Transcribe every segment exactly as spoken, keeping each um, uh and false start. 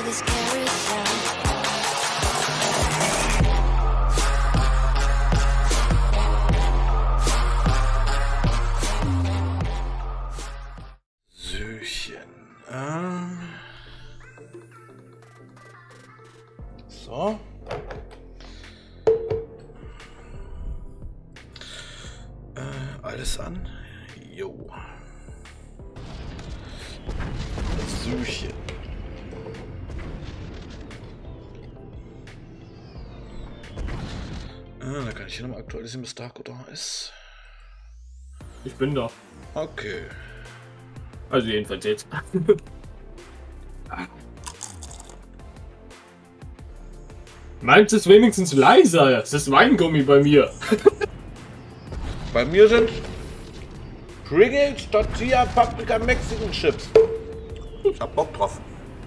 Söchen. Ähm. So. Äh, alles an. Jo. Söchen. Ah, da kann ich hier nochmal aktualisieren, bis Darko da ist. Ich bin da. Okay. Also jedenfalls jetzt. Meins ist wenigstens leiser. Das ist Weingummi bei mir. Bei mir sind Pringles, Tortilla, Paprika, Mexican Chips. Ich hab Bock drauf.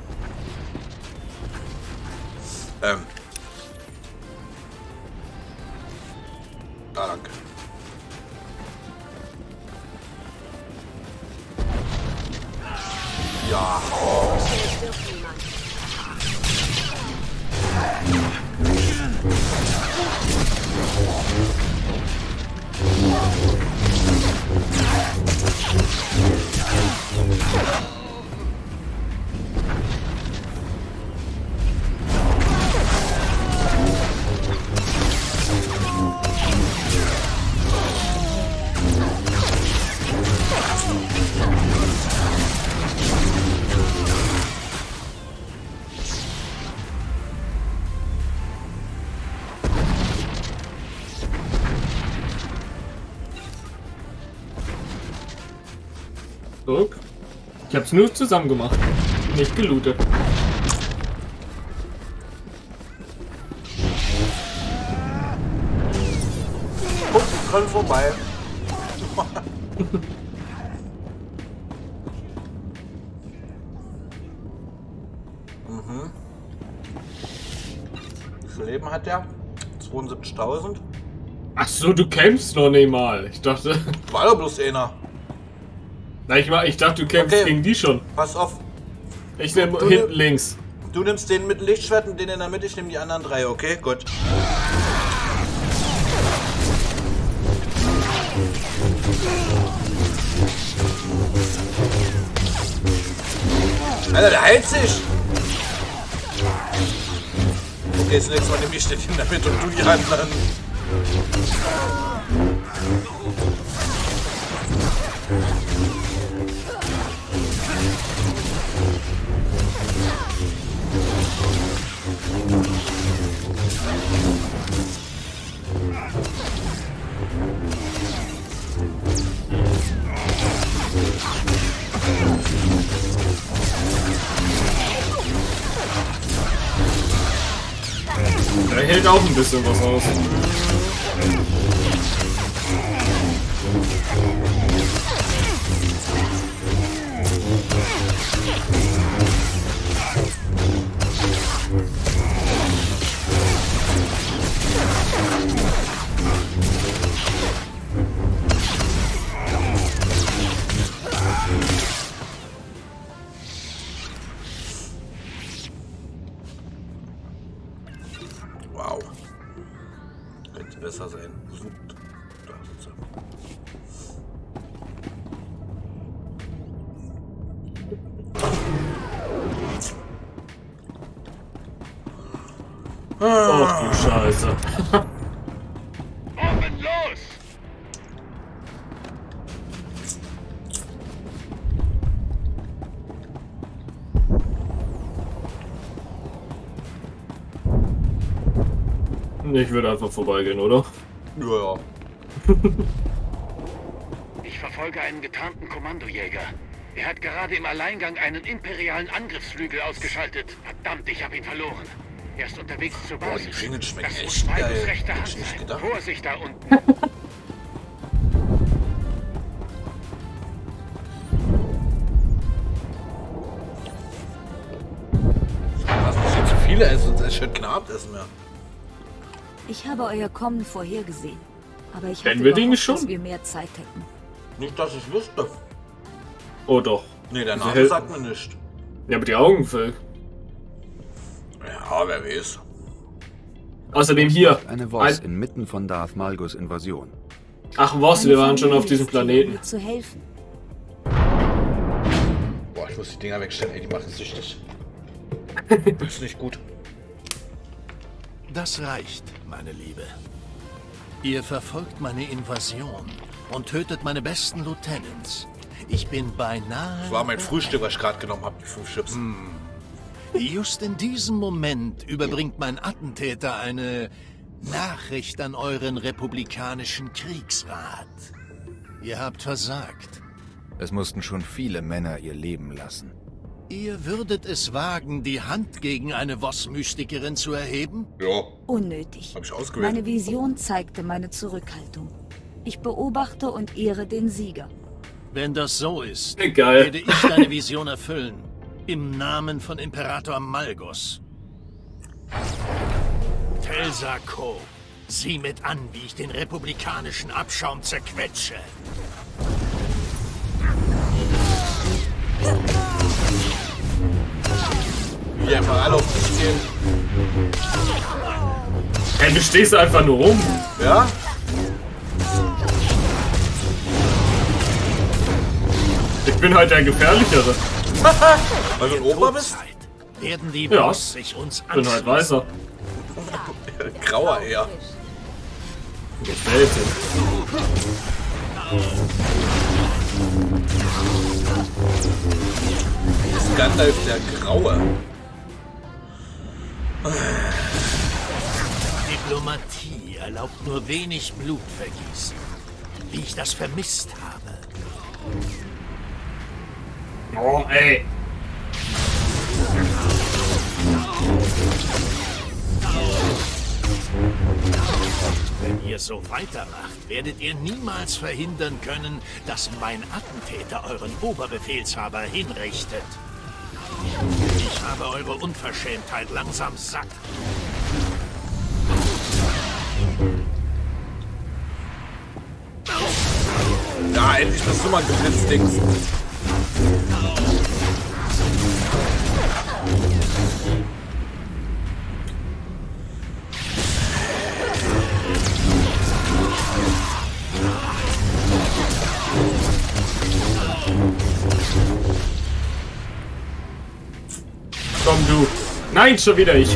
Ähm. Ah, danke. Ja. Guck. Ich hab's nur zusammen gemacht. Nicht gelootet. Guck, die können vorbei. Mhm. Wie viel Leben hat der? zweiundsiebzigtausend. Ach so, du kämpfst noch nicht mal. Ich dachte. War doch bloß einer. Na, ich, war, ich dachte, du kämpfst Okay. gegen die schon. Pass auf. Ich nehme Du- hinten links. Du nimmst den mit dem Lichtschwert und den in der Mitte, ich nehme die anderen drei, okay? Gut. Alter, der heilt sich! Okay, das nächste Mal nehme ich den in der Mitte und du die anderen. Da hält auch ein bisschen was aus. Wow. Könnte besser sein. Da sind sie. Ach du Scheiße. Oben los! Ich würde einfach vorbeigehen, oder? Ja, ja. Ich verfolge einen getarnten Kommandojäger. Er hat gerade im Alleingang einen imperialen Angriffsflügel ausgeschaltet. Verdammt, ich habe ihn verloren. Er ist unterwegs zur Boah, Basis. die Pringles schmecken Das muss echt Vibes geil. rechte Hätte Hand ich nicht sein. gedacht. Vorsicht da unten. Was muss ich zu viele essen, sonst esse ich heute kein Abendessen mehr. Ich habe euer Kommen vorhergesehen. Aber ich Kennen hatte wir den gehofft, schon? dass wir mehr Zeit hätten. Nicht, dass ich wüsste. Oh doch. Nee, der Also Name hält- sagt mir nicht. Ja, aber die Augen, Phil. Ja, wer weiß. Außerdem hier. Eine Voss Ein inmitten von Darth Malgus Invasion. Ach was, wir waren schon auf diesem Planeten. Mir zu helfen. Boah, ich muss die Dinger wegstellen, ey, die machen süchtig. Das ist nicht gut. Das reicht, meine Liebe. Ihr verfolgt meine Invasion und tötet meine besten Lieutenants. Ich bin beinahe... Das war mein Frühstück, was ich gerade genommen habe, die fünf Chips. Hm. Just in diesem Moment überbringt mein Attentäter eine Nachricht an euren republikanischen Kriegsrat. Ihr habt versagt. Es mussten schon viele Männer ihr Leben lassen. Ihr würdet es wagen, die Hand gegen eine Voss-Mystikerin zu erheben? Ja. Unnötig. Hab ich ausgewählt. Meine Vision zeigte meine Zurückhaltung. Ich beobachte und ehre den Sieger. Wenn das so ist, Geil. werde ich deine Vision erfüllen. Im Namen von Imperator Malgus. Telsako, sieh mit an, wie ich den republikanischen Abschaum zerquetsche. Wie einfach alle auf dich stehen. Hey, du stehst einfach nur rum. Ja? Ich bin halt der Gefährlichere. Weil du ein Ober bist? Zeit werden die Ja. Boss sich uns Ich bin halt anschließen. weißer. Grauer eher. Gefällt Das ist Gandalf der Graue. Diplomatie erlaubt nur wenig Blutvergießen. Wie ich das vermisst habe. Oh, ey. Wenn ihr so weitermacht, werdet ihr niemals verhindern können, dass mein Attentäter euren Oberbefehlshaber hinrichtet. Ich habe eure Unverschämtheit langsam satt. Ja, endlich bist du mal geblitzt, Dings. Komm du. Nein, schon wieder ich.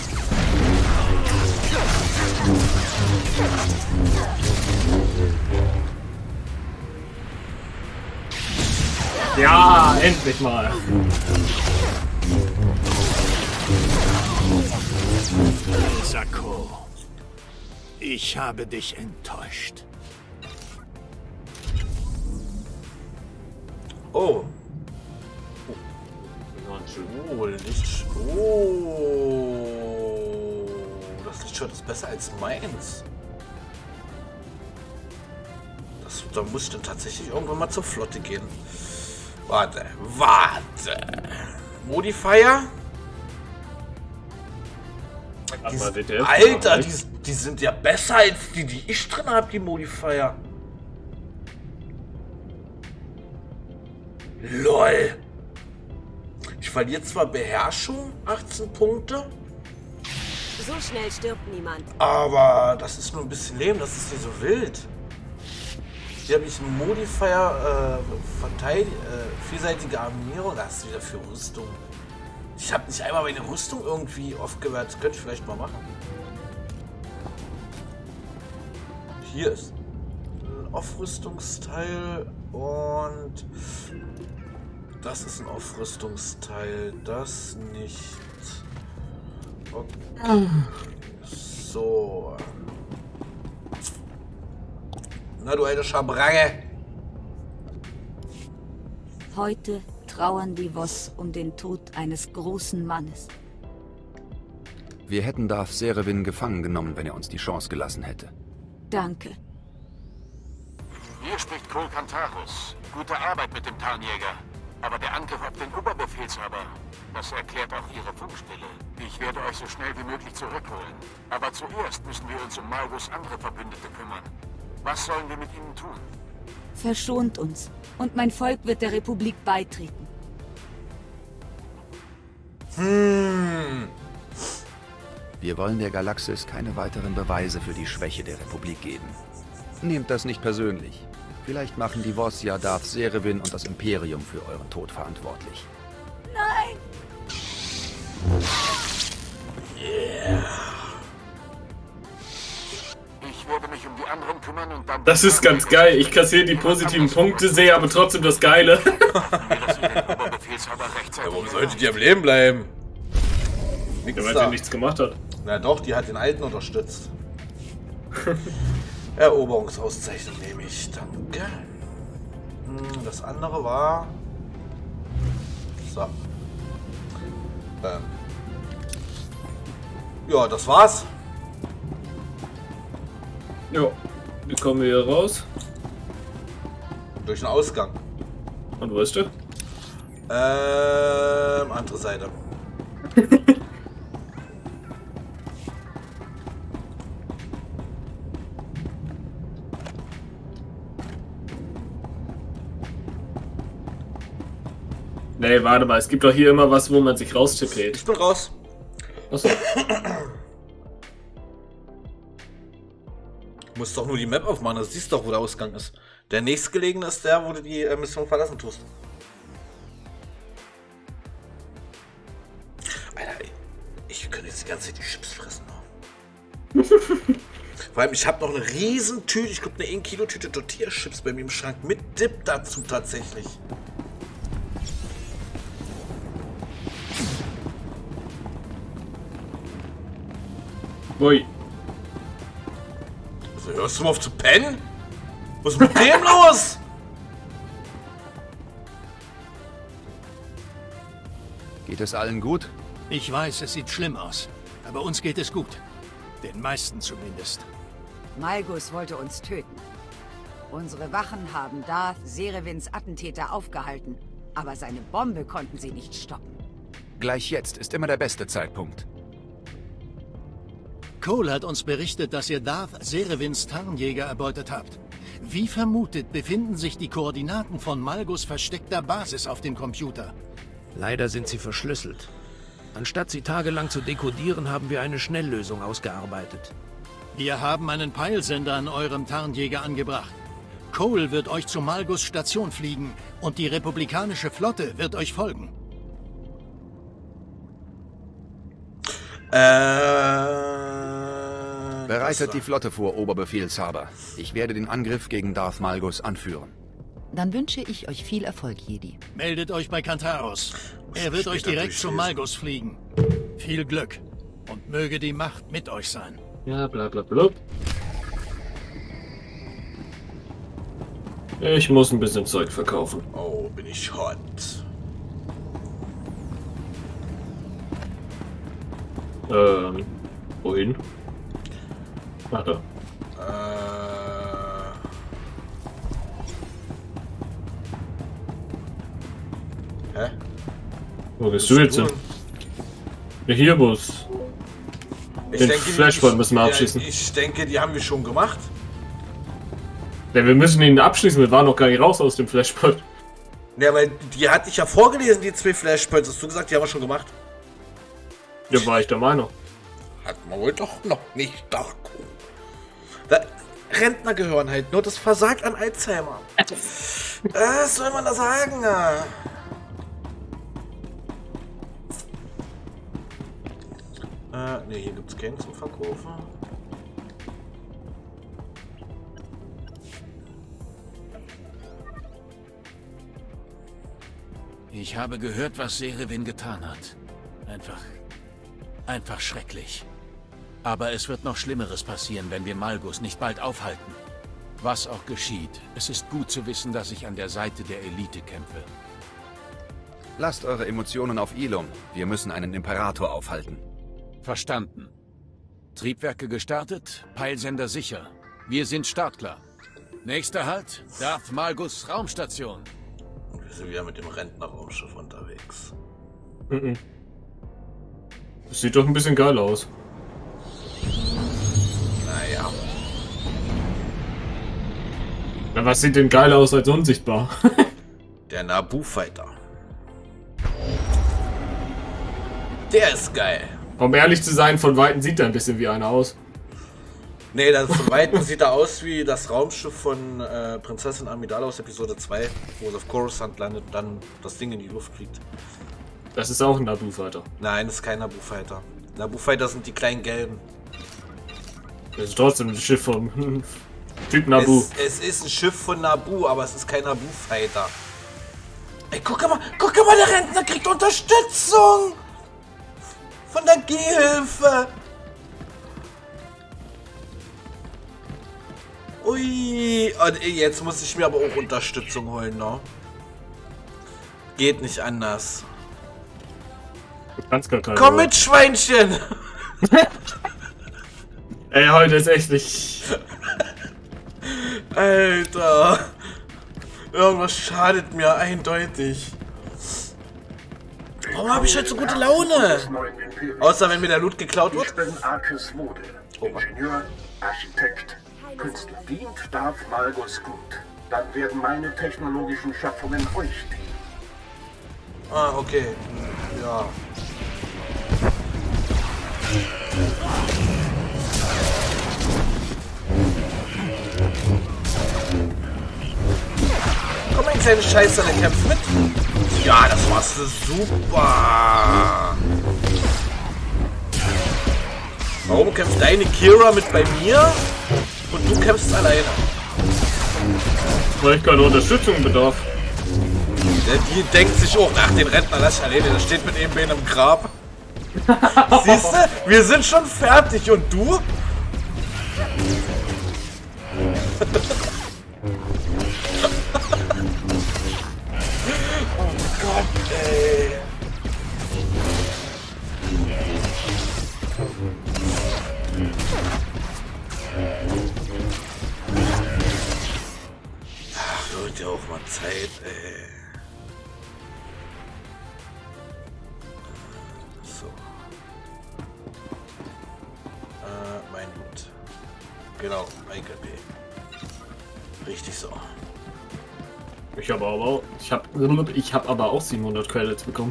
Ja, endlich mal. Sakko, ich habe dich enttäuscht. Oh. Oh, Licht. Oh. Das Lichtschwert ist besser als meins. Das, da muss ich dann tatsächlich irgendwann mal zur Flotte gehen. Warte, warte. Modifier? Die Aber sind, bitte. Alter, die, die sind ja besser als die, die ich drin habe, die Modifier. LOL. Ich verliere zwar Beherrschung, achtzehn Punkte, So schnell stirbt niemand. aber das ist nur ein bisschen leben, das ist nicht so wild. Hier habe ich einen Modifier, äh, Verteid äh, vielseitige Armierung, das ist wieder für Rüstung. Ich habe nicht einmal meine Rüstung irgendwie aufgewertet, das könnte ich vielleicht mal machen. Hier ist ein Aufrüstungsteil und das ist ein Aufrüstungsteil, das nicht. Okay. So. Na du alte Schabrange. Heute trauern die Voss um den Tod eines großen Mannes. Wir hätten Darth Serewin gefangen genommen, wenn er uns die Chance gelassen hätte. Danke. Hier spricht Kol Kantarus. Gute Arbeit mit dem Tarnjäger. Aber der Angriff auf den Oberbefehlshaber, das erklärt auch Ihre Funkstille. Ich werde euch so schnell wie möglich zurückholen. Aber zuerst müssen wir uns um Malgus andere Verbündete kümmern. Was sollen wir mit ihnen tun? Verschont uns. Und mein Volk wird der Republik beitreten. Hm. Wir wollen der Galaxis keine weiteren Beweise für die Schwäche der Republik geben. Nehmt das nicht persönlich. Vielleicht machen die Voss ja Darth Serevin und das Imperium für euren Tod verantwortlich. Nein! Yeah. Ich werde mich um die anderen kümmern und dann... Das ist ganz geil. Ich kassiere die positiven Punkte, sehe aber trotzdem das Geile. Wir, dass ihr den Oberbefehlshaber rechtzeitig... Ja, warum sollte die am Leben bleiben? Nix Ja, weil da. sie nichts gemacht hat. Na doch, die hat den Alten unterstützt. Eroberungsauszeichnung nehme ich, danke. Hm, das andere war... So. Ähm. Ja, das war's. Jo, wie kommen wir hier raus? Durch den Ausgang. Und wo ist der? Ähm, andere Seite. Nee, warte mal, es gibt doch hier immer was, wo man sich raustippet. Ich bin raus. Achso. Du musst doch nur die Map aufmachen, du siehst doch, wo der Ausgang ist. Der nächstgelegene ist der, wo du die äh, Mission verlassen tust. Alter, ich könnte jetzt die ganze Zeit die Chips fressen. Ne? Vor allem, ich habe noch eine riesen Tüte, ich glaube eine ein Kilo Tüte Tortilla-Chips bei mir im Schrank mit Dip dazu tatsächlich. Ui. Also hörst du mal auf zu pennen? Was ist mit dem los? Geht es allen gut? Ich weiß, es sieht schlimm aus. Aber uns geht es gut. Den meisten zumindest. Malgus wollte uns töten. Unsere Wachen haben Darth Serevins Attentäter aufgehalten. Aber seine Bombe konnten sie nicht stoppen. Gleich jetzt ist immer der beste Zeitpunkt. Cole hat uns berichtet, dass ihr Darth Serevins Tarnjäger erbeutet habt. Wie vermutet befinden sich die Koordinaten von Malgus versteckter Basis auf dem Computer. Leider sind sie verschlüsselt. Anstatt sie tagelang zu dekodieren, haben wir eine Schnelllösung ausgearbeitet. Wir haben einen Peilsender an eurem Tarnjäger angebracht. Cole wird euch zu Malgus Station fliegen und die republikanische Flotte wird euch folgen. Äh... Bereitet die Flotte vor, Oberbefehlshaber. Ich werde den Angriff gegen Darth Malgus anführen. Dann wünsche ich euch viel Erfolg, Jedi. Meldet euch bei Kantaros. Er wird euch direkt zu Malgus fliegen. Viel Glück und möge die Macht mit euch sein. Ja, bla bla bla. Ich muss ein bisschen Zeug verkaufen. Oh, bin ich hot. Ähm, wohin? Ach da. Äh... Hä? Wo bist du jetzt hin? Ja, hier, Bus. Ich Den denke, Flashpoint die- müssen wir ja, abschießen. Ich denke, die haben wir schon gemacht. Ja, wir müssen ihn abschließen, wir waren noch gar nicht raus aus dem Flashpoint. Ja, weil die hatte ich ja vorgelesen, die zwei Flashpoints. Hast du gesagt, die haben wir schon gemacht? Ja, war ich der Meinung. Hat man wohl doch noch nicht doch. Da, Rentner gehören halt nur, das versagt an Alzheimer. Was soll man da sagen? Äh, ne, hier gibt's keinen zum Verkaufen. Ich habe gehört, was Serevin getan hat. Einfach... einfach schrecklich. Aber es wird noch Schlimmeres passieren, wenn wir Malgus nicht bald aufhalten. Was auch geschieht, es ist gut zu wissen, dass ich an der Seite der Elite kämpfe. Lasst eure Emotionen auf Ilum. Wir müssen einen Imperator aufhalten. Verstanden. Triebwerke gestartet, Peilsender sicher. Wir sind startklar. Nächster Halt, Darth Malgus Raumstation. Wir sind wieder mit dem Rentnerraumschiff unterwegs. Mhm. Das sieht doch ein bisschen geil aus. Naja. Na, was sieht denn geiler aus als unsichtbar? Der Naboo Fighter. Der ist geil. Um ehrlich zu sein, von Weitem sieht er ein bisschen wie einer aus. Nee, das von Weitem sieht er aus wie das Raumschiff von äh, Prinzessin Amidala aus Episode zwei, wo es auf Coruscant landet und dann das Ding in die Luft fliegt. Das ist auch ein Naboo-Fighter. Nein, das ist kein Naboo-Fighter. Naboo-Fighter sind die kleinen gelben. Das ist trotzdem ein Schiff vom Typ Naboo. Es, es ist ein Schiff von Naboo, aber es ist kein Naboo-Fighter. Ey, guck mal, guck mal, der Rentner kriegt Unterstützung! Von der Gehhilfe! Ui, und jetzt muss ich mir aber auch Unterstützung holen, ne? Geht nicht anders. Du kannst gar keine. Komm mit, Schweinchen! Ey, heute ist echt nicht... Alter! Irgendwas schadet mir eindeutig. Warum habe ich heute so gute Laune? Außer wenn mir der Loot geklaut wird. Ich bin Arcus Mode, Ingenieur, Architekt, Künstler. Dient Darth Malgus gut, dann werden meine technologischen Schöpfungen euch dienen. Ah, okay. Ja. Komm, mein kleiner Scheißer, der kämpft mit. Ja, das war's super. Warum kämpft deine Kira mit bei mir und du kämpfst alleine? Weil ich keine Unterstützung bedarf. Der, die denkt sich auch, ach, den Rentner lass ich alleine, der steht mit eben Bein im Grab. Siehst du, wir sind schon fertig und du? Oh Gott, ey. Ach, wird ja auch mal Zeit, ey. So. Äh, mein Loot. Genau, mein G P. Richtig so. Ich habe aber auch, ich habe ich habe aber auch siebenhundert Credits bekommen.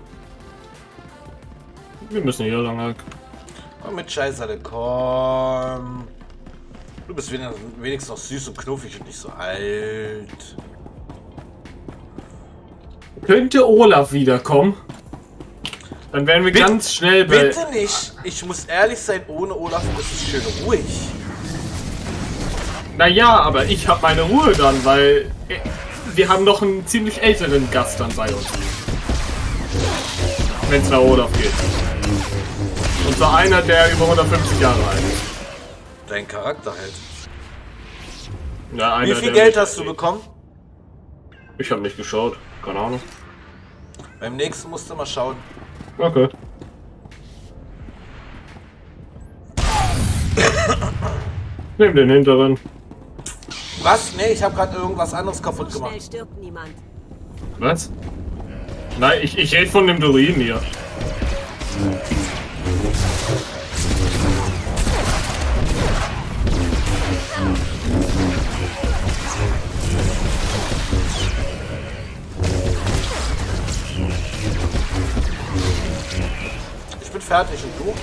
Wir müssen hier lang. Komm mit Scheiße, komm. Du bist wenigstens noch süß und knuffig und nicht so alt. Könnte Olaf wiederkommen? Dann wären wir Bitte, ganz schnell bei... Bitte nicht. Ich muss ehrlich sein, ohne Olaf ist es schön ruhig. Naja, aber ich habe meine Ruhe dann, weil wir haben noch einen ziemlich älteren Gast dann bei uns. Wenn es nach Olaf geht. Und zwar einer, der über hundertfünfzig Jahre alt ist. Dein Charakter halt. Ja, einer, Wie viel der Geld hast du bekommen? Ich habe nicht geschaut. Keine Ahnung. Beim nächsten musst du mal schauen. Okay. Nimm den hinteren. Was? Nee, ich habe gerade irgendwas anderes kaputt So schnell gemacht. stirbt niemand. Was? Nein, ich, ich rede von dem Druiden hier. Ich bin fertig und du?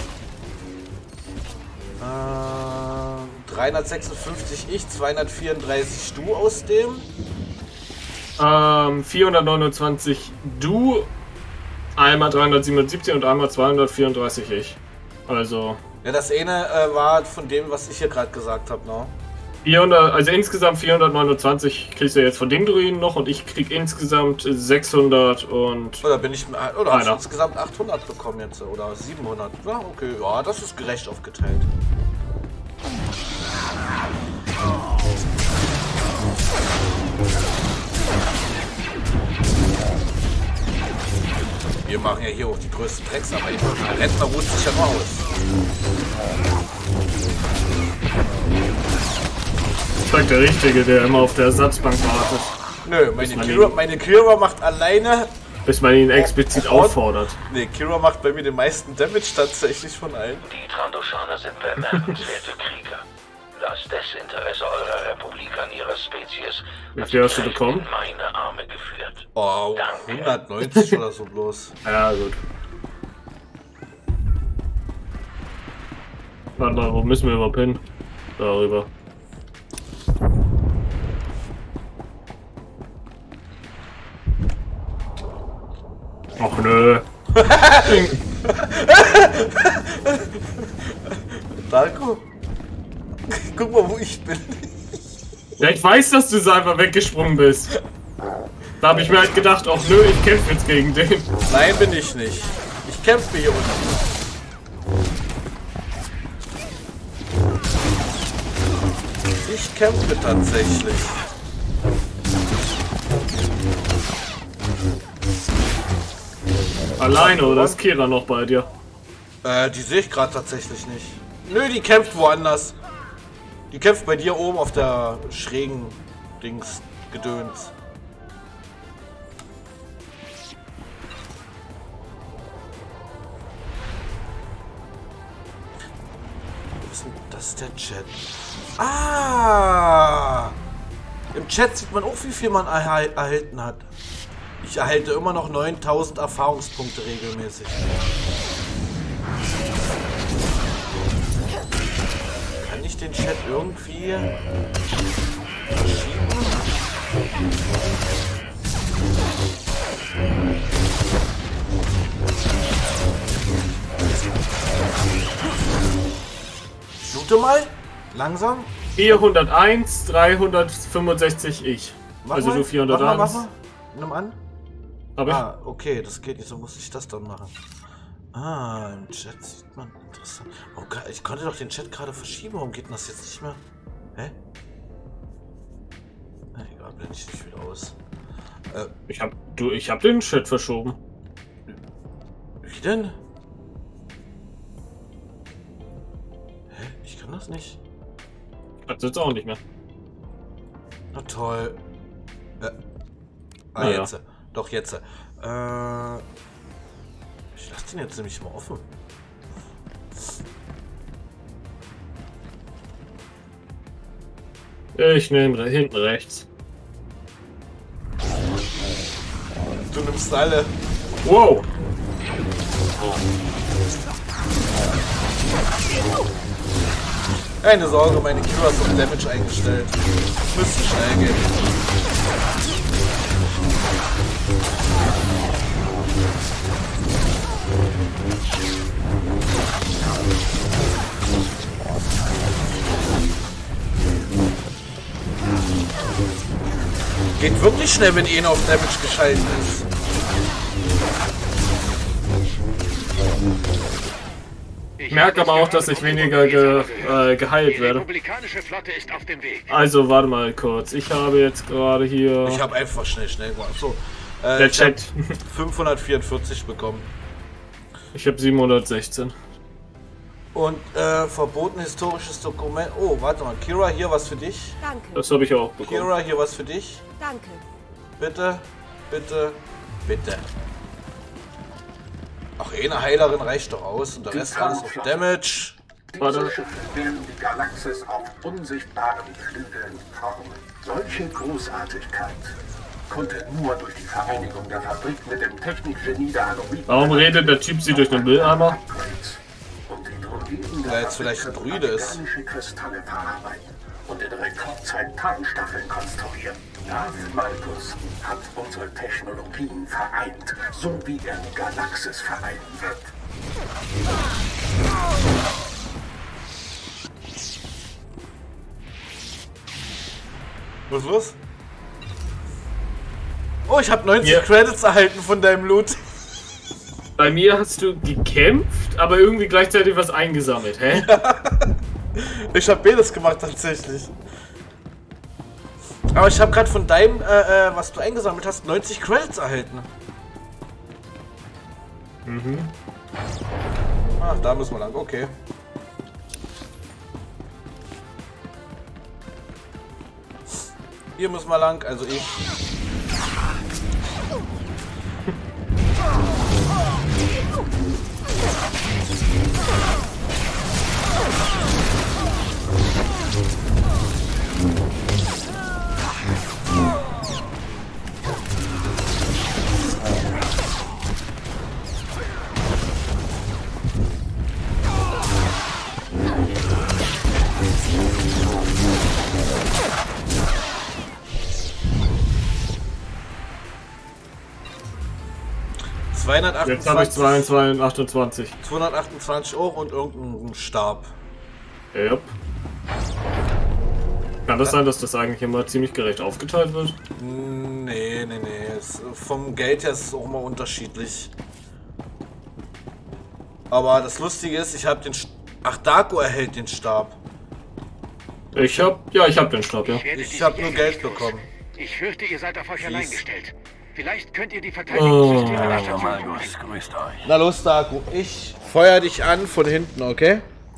Äh, dreihundertsechsundfünfzig ich, zweihundertvierunddreißig du aus dem. Ähm, vierhundertneunundzwanzig du, einmal dreihundertsiebenundsiebzig und einmal zweihundertvierunddreißig ich. Also... Ja, das eine äh, war von dem, was ich hier gerade gesagt habe, ne? vierhundert, also insgesamt vierhundertneunundzwanzig kriegst du jetzt von dem Druiden noch und ich krieg insgesamt sechshundert und... Oder bin ich... Oder hast du Einer. insgesamt achthundert bekommen jetzt? Oder siebenhundert? Ja, okay. Ja, das ist gerecht aufgeteilt. Wir machen ja hier auch die größten Drecksarbeit. Der Rentner ruht sich ja nur aus. Ich sag der Richtige, der immer auf der Ersatzbank wartet. Nö, meine man Kira, ihn- meine Kira macht alleine... Bis man ihn explizit Oh, auffordert. Ne, Kira macht bei mir den meisten Damage tatsächlich von allen. Die Trandoshaner sind bemerkenswerte Krieger. Das Desinteresse eurer Republik an ihrer Spezies Wie hat viel hast du direkt bekommen? in meine Arme geführt. Oh, Danke. hundertneunzig oder so bloß. Ja, gut. Warte mal, wo müssen wir überhaupt hin? Darüber. Ach nö. Darko? Guck mal, wo ich bin. Ja, ich weiß, dass du so einfach weggesprungen bist. Da habe ich mir halt gedacht, ach nö, ich kämpfe jetzt gegen den. Nein, bin ich nicht. Ich kämpfe hier unten. Ich kämpfe tatsächlich. Alleine oder ist Kira noch bei dir? Äh, die sehe ich gerade tatsächlich nicht. Nö, die kämpft woanders. Die kämpft bei dir oben auf der schrägen Dings Gedöns. Das ist der Chat. Ah! Im Chat sieht man auch, wie viel man erhal erhalten hat. Ich erhalte immer noch neuntausend Erfahrungspunkte regelmäßig. Kann ich den Chat irgendwie verschieben? Loote mal. Langsam. vierhunderteins, dreihundertfünfundsechzig ich. Mach also mal, du vierhunderteins. Mach mal, mach mal. Nimm an. Aber ah, okay, das geht nicht, so muss ich das dann machen. Ah, im Chat sieht man interessant. Oh Gott, ich konnte doch den Chat gerade verschieben. Warum geht denn das jetzt nicht mehr? Hä? Na egal, blende ich nicht wieder aus. Äh, ich hab du, ich hab den Chat verschoben. Wie denn? Hä? Ich kann das nicht. Kannst du jetzt auch nicht mehr. Na toll. Äh. Ah, naja. jetzt. Doch, jetzt. Äh. Ich lasse den jetzt nämlich mal offen. Ich nehme hinten rechts. Du nimmst alle. Wow. Keine Sorge, meine Kira ist auf Damage eingestellt. Müsste schnell gehen. Geht wirklich schnell, wenn einer auf Damage geschaltet ist. Ich merke aber auch, dass ich weniger ge, äh, geheilt werde. Also warte mal kurz. Ich habe jetzt gerade hier. Ich habe einfach schnell, schnell gemacht. So, äh, der Chat. fünfhundertvierundvierzig bekommen. Ich habe siebenhundertsechzehn. Und äh, verboten historisches Dokument. Oh, warte mal. Kira, hier was für dich. Danke. Das habe ich auch bekommen. Kira, hier was für dich. Danke. Bitte, bitte, bitte. Ach, eine Heilerin reicht doch aus und der Rest alles auf Damage. Warte. Werden die Galaxis auf unsichtbaren Flügeln formen. Solche Großartigkeit konnte nur durch die Vereinigung der Fabrik mit dem Technikgenie der Androiden. Warum redet der Typ sie durch den Mülleimer? Weil jetzt vielleicht ein Druide ist. Kristalle verarbeiten und in Rekordzeit Tarnstacheln konstruieren. Darth Malgus hat unsere Technologien vereint, so wie er die Galaxis vereinen wird. Was ist los? Oh, ich habe neunzig ja. Credits erhalten von deinem Loot. Bei mir hast du gekämpft, aber irgendwie gleichzeitig was eingesammelt, hä? Ja. Ich habe beides gemacht tatsächlich. Aber ich habe gerade von deinem, äh, äh, was du eingesammelt hast, neunzig Credits erhalten. Mhm. Ah, da müssen wir lang, okay. Hier müssen wir lang, also ich. zweihundertachtundzwanzig. Jetzt habe ich zweihundertachtundzwanzig. zweihundertachtundzwanzig Euro und irgendeinen Stab. Yep. Kann das sein, dass das eigentlich immer ziemlich gerecht aufgeteilt wird? Nee, nee, nee. Es, vom Geld her ist es auch immer unterschiedlich. Aber das Lustige ist, ich habe den... St Ach, Darko erhält den Stab. Ich hab... Ja, ich hab den Stab, ja. Ich habe nur Geld bekommen. Ich fürchte, ihr seid auf euch allein gestellt. Vielleicht könnt ihr die Verteidigungssysteme oh. der Station Malgus, grüßt euch. Na los, Darko. Ich feuer dich an von hinten, okay?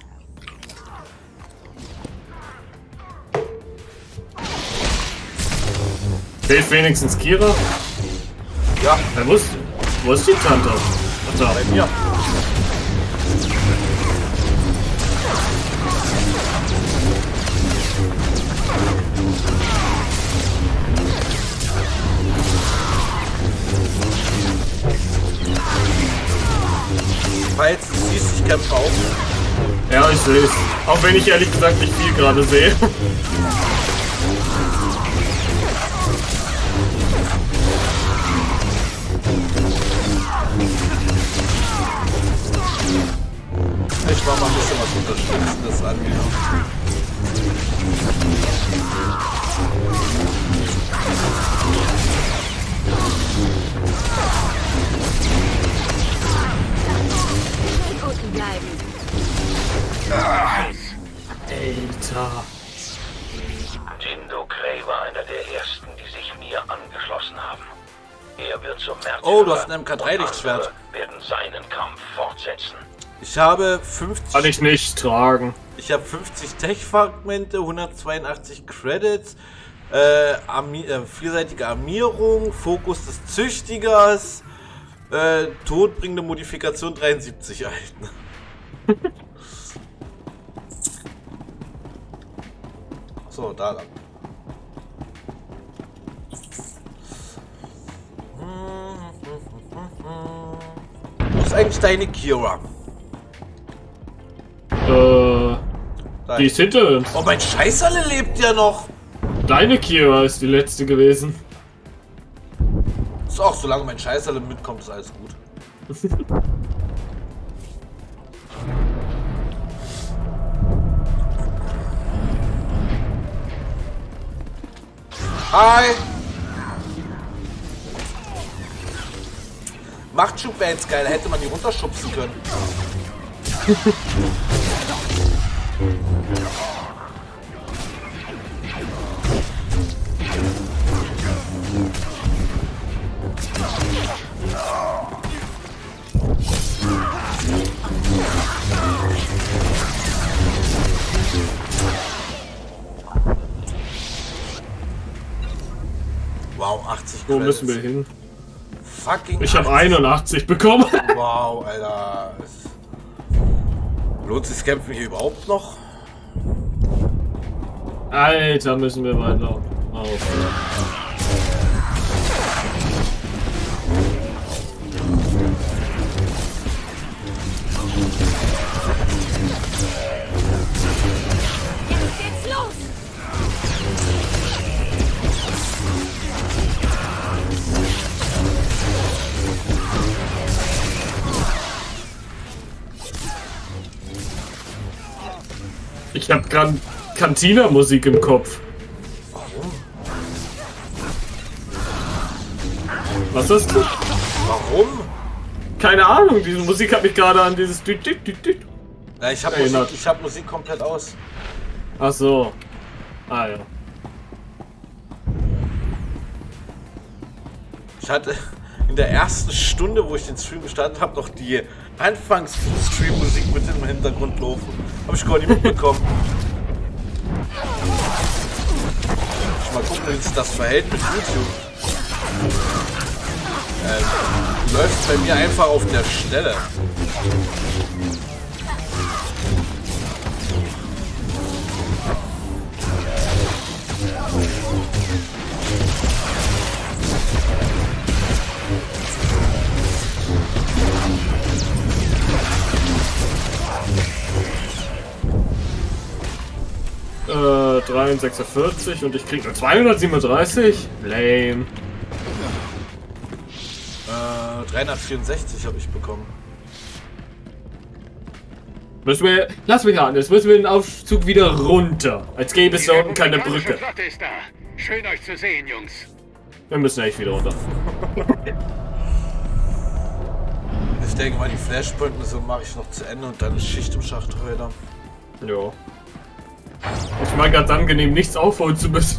Fehlt wenigstens Kira? Ja. Ja, wo ist, wo ist die Tante? Ach, da. Bei mir. Falls du siehst, ich kämpfe auch. Ja, ich sehe es. Auch wenn ich ehrlich gesagt nicht viel gerade sehe. Ich mach mal ein bisschen was Unterstützendes an mir. Unten bleiben. Alter. Jindo Gray war einer der ersten, die sich mir angeschlossen haben. Er wird zum Märtyrer. Oh, du hast ein M K drei Lichtschwert. Werden seinen Kampf fortsetzen. Ich habe fünfzig... Kann ich nicht tragen. Ich habe fünfzig Tech-Fragmente, hundertzweiundachtzig Credits, äh, Armi äh, vielseitige Armierung, Fokus des Züchtigers, äh, todbringende Modifikation dreiundsiebzig erhalten. So, da lang. Wo ist eigentlich deine Kira? Äh, Da die ist hinter uns. Oh, mein Scheißerle lebt ja noch. Deine Kira ist die letzte gewesen. Ist auch, solange mein Scheißerle mitkommt, ist alles gut. Hi! Machtschub wäre jetzt geil, hätte man die runterschubsen können. Wow, achtzig Wo Credits. müssen wir hin? Fucking Ich habe einundachtzig bekommen. Wow, Alter. Es lohnt sich das Kämpfen hier überhaupt noch? Alter, müssen wir weiter. Auf. Jetzt geht's los. Ich habe gerade Cantina-Musik im Kopf. Warum? Was ist das? Warum? Keine Ahnung, diese Musik hat mich gerade an dieses Düt, Düt, Düt, Düt. Ja, ich habe Erinnert. Musik, ich hab Musik komplett aus. Ach so. Ah ja. Ich hatte in der ersten Stunde, wo ich den Stream gestartet habe, noch die Anfangs-Stream-Musik mit im Hintergrund laufen. Habe ich gar nicht mitbekommen. Ich mal gucken, wie sich das verhält mit YouTube. Ähm, läuft bei mir einfach auf der Stelle. Äh, dreihundertsechsundvierzig und ich krieg nur zweihundertsiebenunddreißig? Lame. Äh, Äh, dreihundertvierundsechzig habe ich bekommen. Müssen wir, lass mich an, jetzt müssen wir den Aufzug wieder runter. Als gäbe es da unten keine Brücke. Flotte ist da. Schön euch zu sehen, Jungs. Wir müssen echt wieder runter. Ich denke mal, die Flashpoint-Mission mache ich noch zu Ende und dann ist Schicht im Schacht heute. Ja. Ich meine, ganz angenehm, nichts aufholen zu müssen.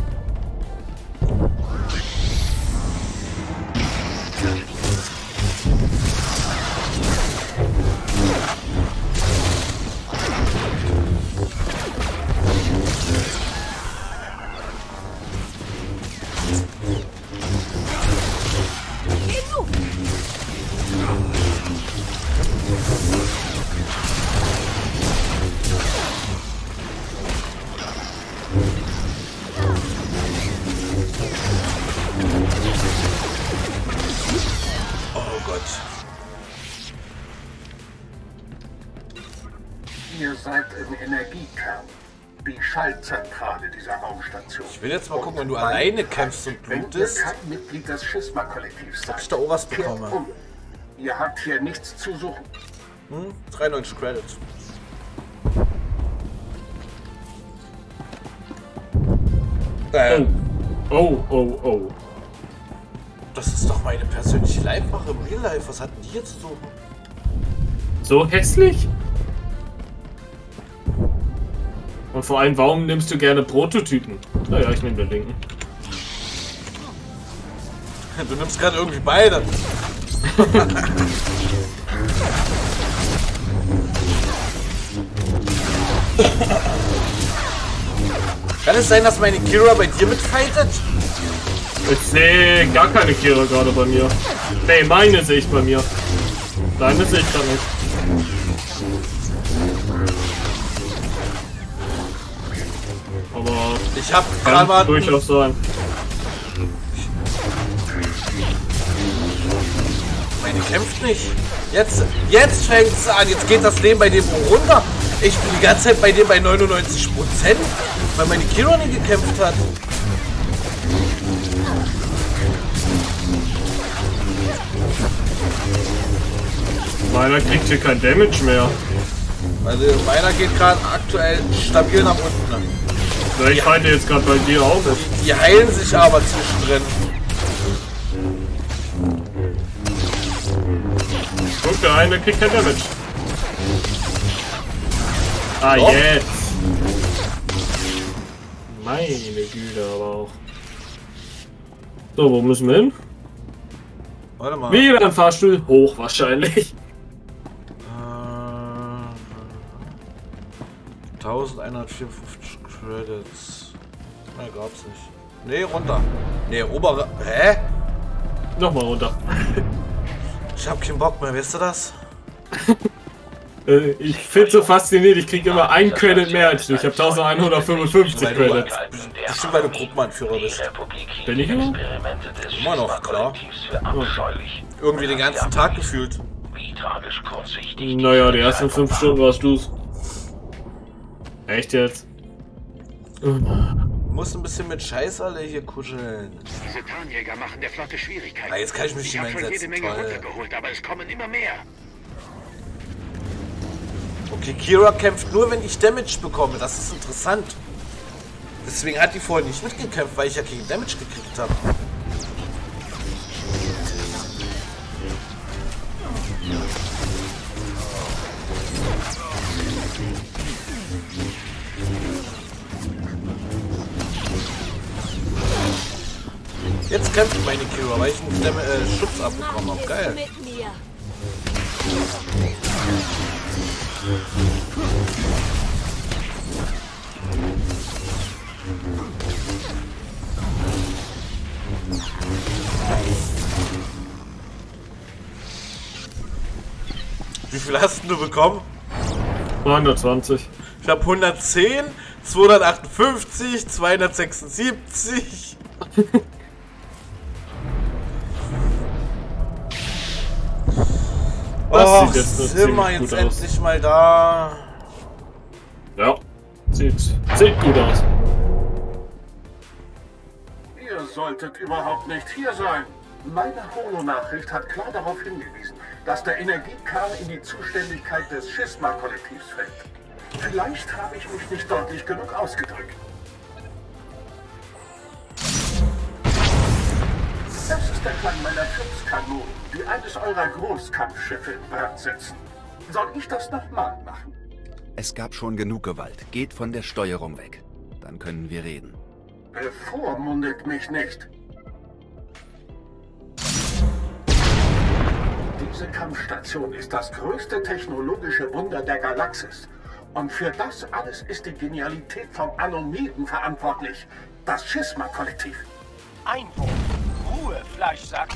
Ihr seid im Energiekern. Die Schaltzentrale dieser Raumstation. Ich will jetzt mal gucken, wenn du alleine kämpfst und blutest. Wenn ihr kein Mitglied des Schisma-Kollektivs seid, ob ich da auch was bekomme. um. Ihr habt hier nichts zu suchen. Hm? dreiundneunzig Credits. Äh. Oh, oh, oh. Das ist doch meine persönliche Leibwache im Real Life. Was hatten die hier zu suchen? So hässlich? Und vor allem, warum nimmst du gerne Prototypen? Naja, ich nehme den linken. Du nimmst gerade irgendwie beide. Kann es sein, dass meine Kira bei dir mitfightet? Ich sehe gar keine Kira gerade bei mir. Nee, meine sehe ich bei mir. Deine sehe ich gerade nicht. Aber ich habe gerade mal durchaus sein. Meine kämpft nicht. Jetzt, jetzt fängt es an. Jetzt geht das Leben bei dem runter. Ich bin die ganze Zeit bei dem bei neunundneunzig Prozent, weil meine Kira nicht gekämpft hat. Meiner kriegt hier kein Damage mehr. Also meiner geht gerade aktuell stabil nach unten. Ja, ich halte jetzt gerade bei dir auch. Die heilen sich aber zwischendrin. Guck, der eine kriegt kein Damage. Ah, Doch. jetzt. Meine Güte, aber auch. So, wo müssen wir hin? Warte mal. Wieder ein Fahrstuhl? Hoch wahrscheinlich. elfhundertvierundfünfzig Credits. Ne, gab's nicht. Ne, runter. Ne, obere. Hä? Nochmal runter. Ich hab keinen Bock mehr, weißt du das? äh, ich find's so faszinierend, ich krieg immer ein Credit mehr als du. Ich hab elfhundertfünfundfünfzig Credits. Bestimmt, weil du Gruppenanführer bist. Bin ich immer? Immer noch, klar. Oh. Irgendwie den ganzen Tag gefühlt. Naja, die ersten fünf Stunden warst du's. Echt jetzt? Du musst ein bisschen mit Scheiß alle hier kuscheln. Diese Tarnjäger machen der Flotte Schwierigkeiten. Ah, jetzt kann ich mich ich nicht mehr habe schon jede einsetzen. Menge Toll. runtergeholt, aber es kommen immer mehr. Okay, Kira kämpft nur, wenn ich Damage bekomme. Das ist interessant. Deswegen hat die vorher nicht mitgekämpft, weil ich ja keinen Damage gekriegt habe. Jetzt kämpft meine Kira, weil ich einen Dam äh, Schutz abbekommen habe. Geil. Wie viel hast du bekommen? hundertzwanzig. Ich habe hundertzehn, zweihundertachtundfünfzig, zweihundertsechsundsiebzig. Oh, sind wir jetzt endlich mal da? Ja, sieht, sieht gut aus. Ihr solltet überhaupt nicht hier sein. Meine Holo-Nachricht hat klar darauf hingewiesen, dass der Energiekern in die Zuständigkeit des Schisma-Kollektivs fällt. Vielleicht habe ich mich nicht deutlich genug ausgedrückt. Das ist der Klang meiner Schutzkanonen, die eines eurer Großkampfschiffe in Brand setzen. Soll ich das nochmal machen? Es gab schon genug Gewalt. Geht von der Steuerung weg. Dann können wir reden. Bevormundet mich nicht. Diese Kampfstation ist das größte technologische Wunder der Galaxis. Und für das alles ist die Genialität von Anomeden verantwortlich. Das Schisma-Kollektiv. Einwurf. Ruhe, Fleischsack.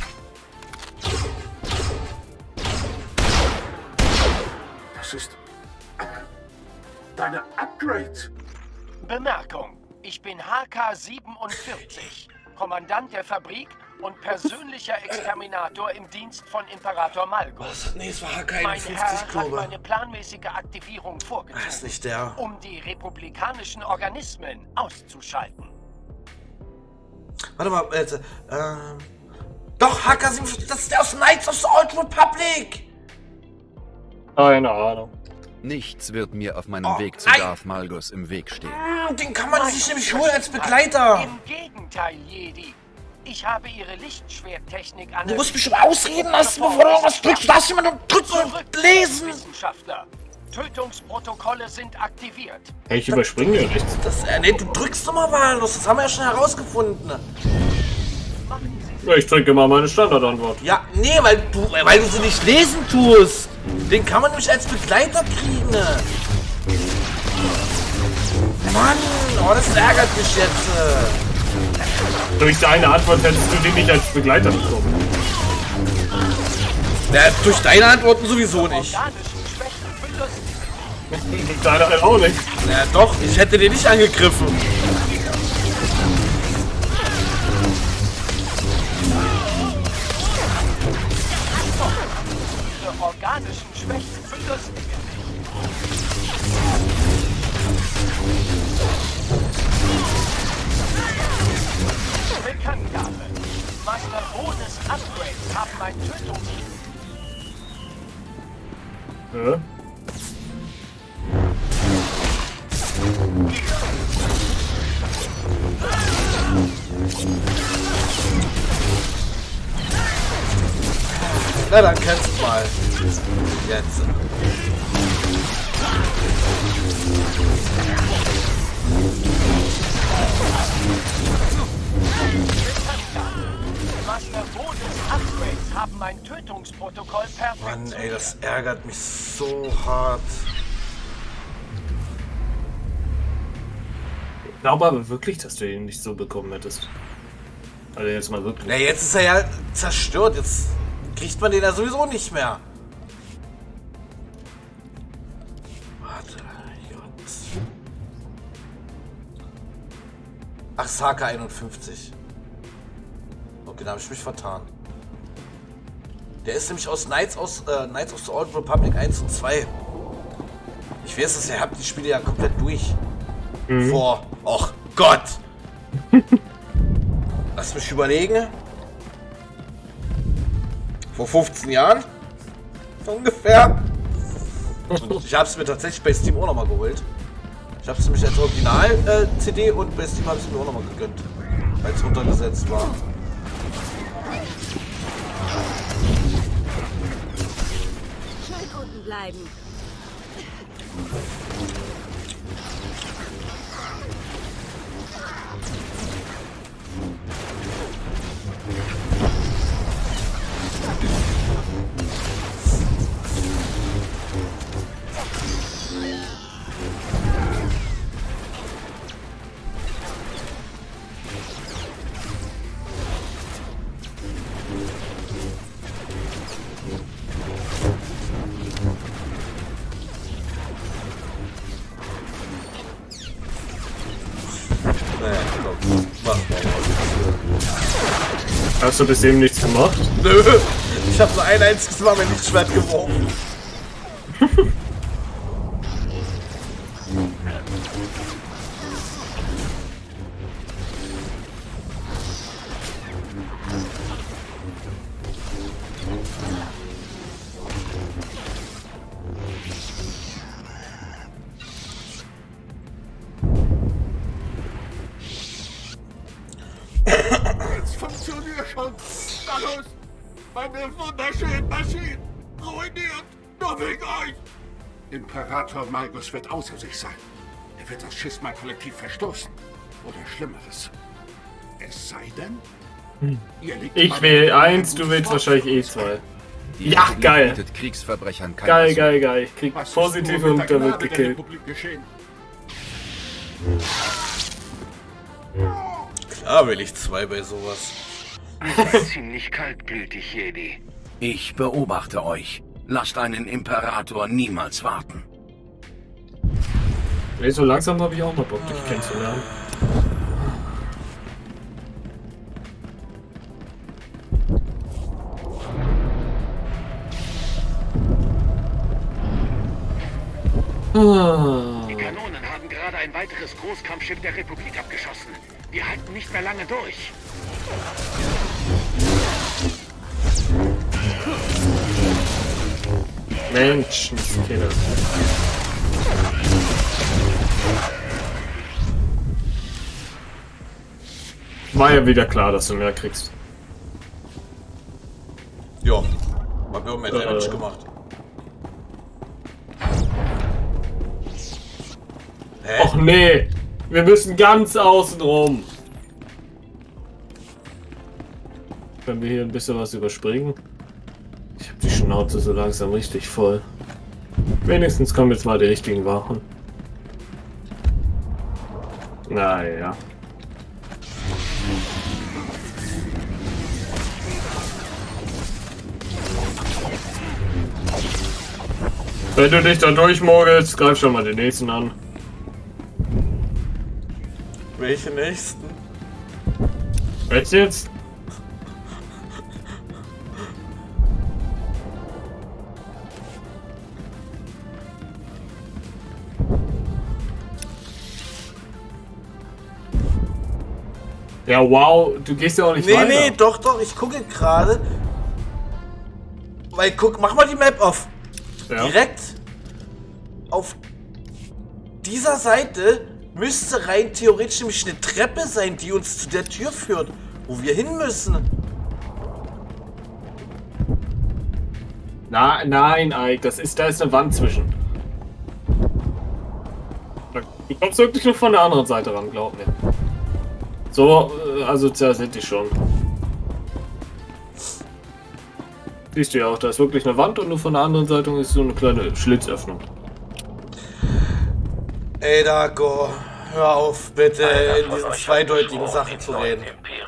Das ist... deine Upgrades. Bemerkung. Ich bin H K siebenundvierzig, Kommandant der Fabrik und persönlicher Exterminator im Dienst von Imperator Malgus. Was? Nee, es war H K Mein einundfünfzig, Herr glaube hat meine planmäßige Aktivierung vorgezogen, ist nicht der. um die republikanischen Organismen auszuschalten. Warte mal, äh, ähm... Doch, H K siebenundfünfzig, das ist der aus Knights of the Old Republic! Keine Ahnung. Nichts wird mir auf meinem Oh, Weg zu nein. Darth Malgus im Weg stehen. Mm, den kann man sich nämlich holen als Begleiter. Im Gegenteil, Jedi. Ich habe ihre Lichtschwerttechnik an. Du musst mich schon ausreden lassen, bevor du irgendwas drückst. Du darfst jemanden drücken und lesen. Wissenschaftler. Tötungsprotokolle sind aktiviert. Hey, ich überspringe ja nichts. Das, äh, nee, du drückst doch mal wahllos. Das haben wir ja schon herausgefunden. Ja, ich drücke mal meine Standardantwort. Ja, nee, weil du, weil du sie nicht lesen tust. Den kann man nämlich als Begleiter kriegen. Mann, oh, das ärgert mich jetzt. Durch deine Antwort hättest du den nicht als Begleiter bekommen. Ja, durch deine Antworten sowieso nicht. Deine halt auch nicht. Ja, doch, ich hätte den nicht angegriffen. Diese organischen Schwächen verlustigen Bekanntgabe. Master Bodes Upgrades haben ein Tötungs... Ja. Na, dann kämpft mal. Jetzt. Master Bodes Upgrades haben ein Tötungsprotokoll perfekt. Mann, ey, das ärgert mich so hart. Ich glaube aber wirklich, dass du ihn nicht so bekommen hättest. Also jetzt mal wirklich. Na, jetzt ist er ja zerstört. Jetzt kriegt man den ja sowieso nicht mehr. Warte, Jungs. Ach, Saka einundfünfzig. Okay, da habe ich mich vertan. Der ist nämlich aus Knights, aus, äh, Knights of the Old Republic eins und zwei. Ich weiß es, ihr habt die Spiele ja komplett durch. Mhm. Vor, och Gott. Lass mich überlegen. Vor fünfzehn Jahren. Ungefähr. Und ich habe es mir tatsächlich bei Steam auch nochmal geholt. Ich habe es nämlich als Original-C D äh, und bei Steam habe ich es mir auch nochmal gegönnt. Weil es runtergesetzt war. Schön unten bleiben. Hast du bis eben nichts gemacht? Nö, ich habe nur ein einziges Mal mein Lichtschwert geworfen. Malgus! Meine wunderschönen Maschinen! Ruiniert! Nur wegen euch! Imperator Malgus wird außer sich sein. Er wird das Schisma-Kollektiv verstoßen. Oder Schlimmeres. Es sei denn... Hm. Ich will eins, du willst wahrscheinlich eh zwei. Die ja, Republik geil. bietet Kriegsverbrechern kein Geil, Asyl. geil, geil. Ich krieg positive und da wird gekillt. Klar will ich zwei bei sowas. Ziemlich kaltblütig, Jedi. Ich beobachte euch. Lasst einen Imperator niemals warten. Nee, so langsam habe ich auch mal Bock, dich kennenzulernen. Die Kanonen haben gerade ein weiteres Großkampfschiff der Republik abgeschossen. Wir halten nicht mehr lange durch. Mensch, Killer. War ja wieder klar, dass du mehr kriegst. Ja, hab ja auch mehr Damage äh. gemacht. Hä? Och nee, wir müssen ganz außen rum. Können wir hier ein bisschen was überspringen? Ich hab die Schnauze so langsam richtig voll. Wenigstens kommen jetzt mal die richtigen Wachen. Naja. Wenn du dich da durchmogelst, greif schon mal den nächsten an. Welche nächsten? Jetzt jetzt? Ja, wow, du gehst ja auch nicht nee, weiter. Nee, nee, doch, doch, ich gucke gerade. Weil, guck, mach mal die Map auf. Ja. Direkt auf dieser Seite müsste rein theoretisch nämlich eine Treppe sein, die uns zu der Tür führt, wo wir hin müssen. Na, nein, Ike, das ist, da ist eine Wand zwischen. Du kommst wirklich nur von der anderen Seite ran, glaub mir. So, also da sind die schon. Siehst du ja auch, da ist wirklich eine Wand und nur von der anderen Seite ist so eine kleine Schlitzöffnung. Ey, Darko, hör auf, bitte in diesen zweideutigen Sachen zu reden.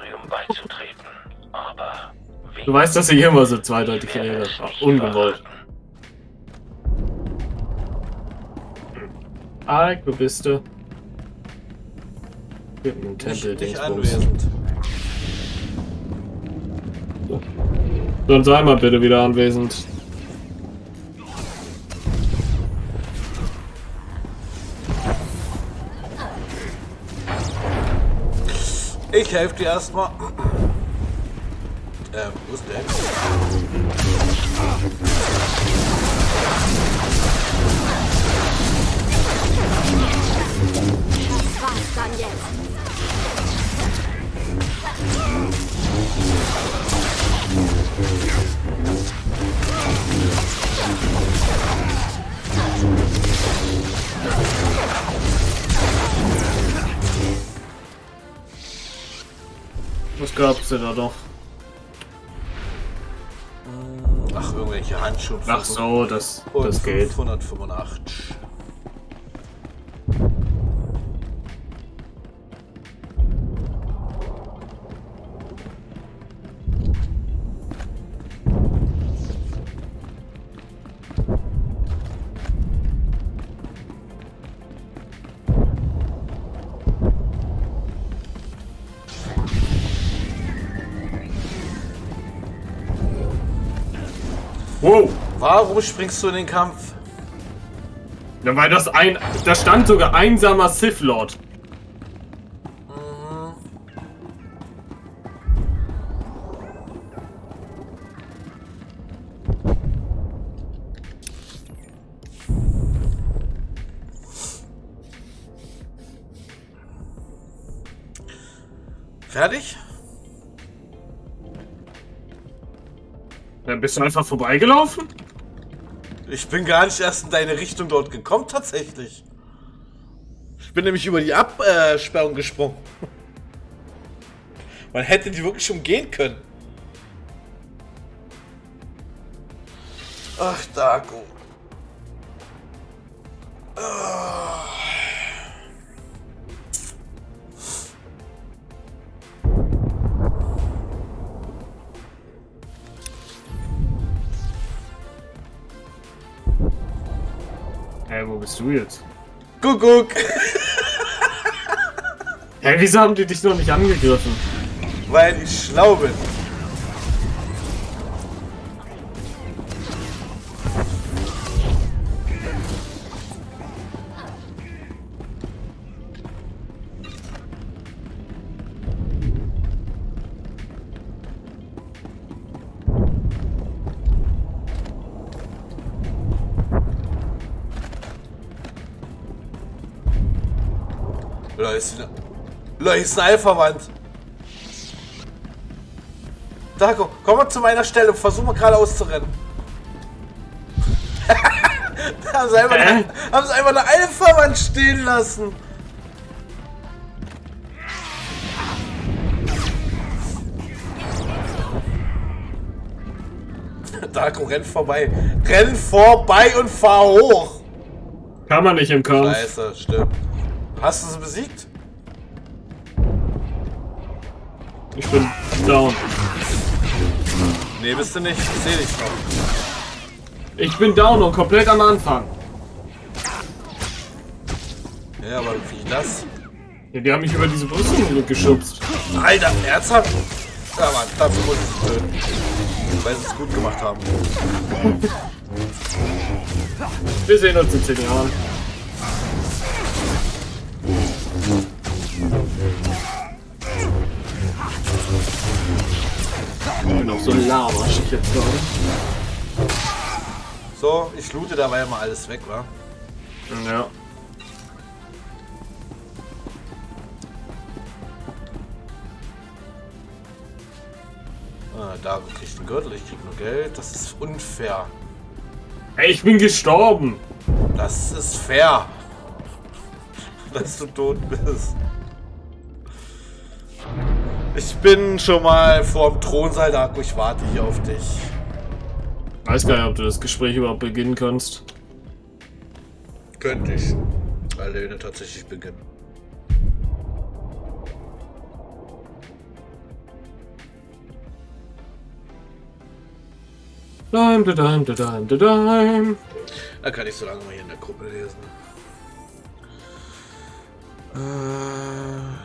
Du weißt, dass ich immer so zweideutig rede. Ungewollt. Ike, wo bist du? Gib mir einen Tempel, nicht anwesend. So. Dann sei mal bitte wieder anwesend. Ich helfe dir erstmal. Ähm, wo ist der? Was dann jetzt? Was gab's denn da noch? Ach, irgendwelche Handschuhe. Ach so, das, das geht. fünfhundertfünfundachtzig. Wow! Warum springst du in den Kampf? Ja, weil das ein... Da stand sogar einsamer Sith Lord. Mhm. Fertig? Dann bist du einfach vorbeigelaufen? Ich bin gar nicht erst in deine Richtung dort gekommen, tatsächlich. Ich bin nämlich über die Absperrung gesprungen. Man hätte die wirklich umgehen können. Ach, Dago. Oh. Hey, wo bist du jetzt? Kuckuck! Hey, wieso haben die dich noch nicht angegriffen? Weil ich schlau bin. Leute, ist eine, Leute, ist eine Alpha-Wand. Dago, komm mal zu meiner Stelle. Versuch mal gerade auszurennen. Da haben sie einfach, äh? eine, haben sie einfach eine Alpha-Wand stehen lassen. Dago, renn vorbei. Renn vorbei und fahr hoch. Kann man nicht im Kampf. Scheiße, stimmt. Hast du sie besiegt? Ich bin down. Nee, bist du nicht. Ich seh dich noch. Ich bin down und komplett am Anfang. Ja, aber wie das? Ja, die haben mich über diese Brüstung geschubst. Alter, ernsthaft? Ja, Mann, dafür muss ich töten. Weil sie es gut gemacht haben. Wir sehen uns in zehn Jahren. Ich bin auch so laberschig jetzt gerade. So, ich loote dabei ja mal alles weg, wa? Ja. Ah, da krieg ich den Gürtel, ich krieg nur Geld. Das ist unfair. Ey, ich bin gestorben. Das ist fair. Dass du tot bist. Ich bin schon mal vorm Thronsaal, Dago. Ich warte hier auf dich. Weiß gar nicht, ob du das Gespräch überhaupt beginnen kannst. Könnte ich alleine tatsächlich beginnen. Daim, daim, daim, daim. Da kann ich so lange mal hier in der Gruppe lesen. Äh...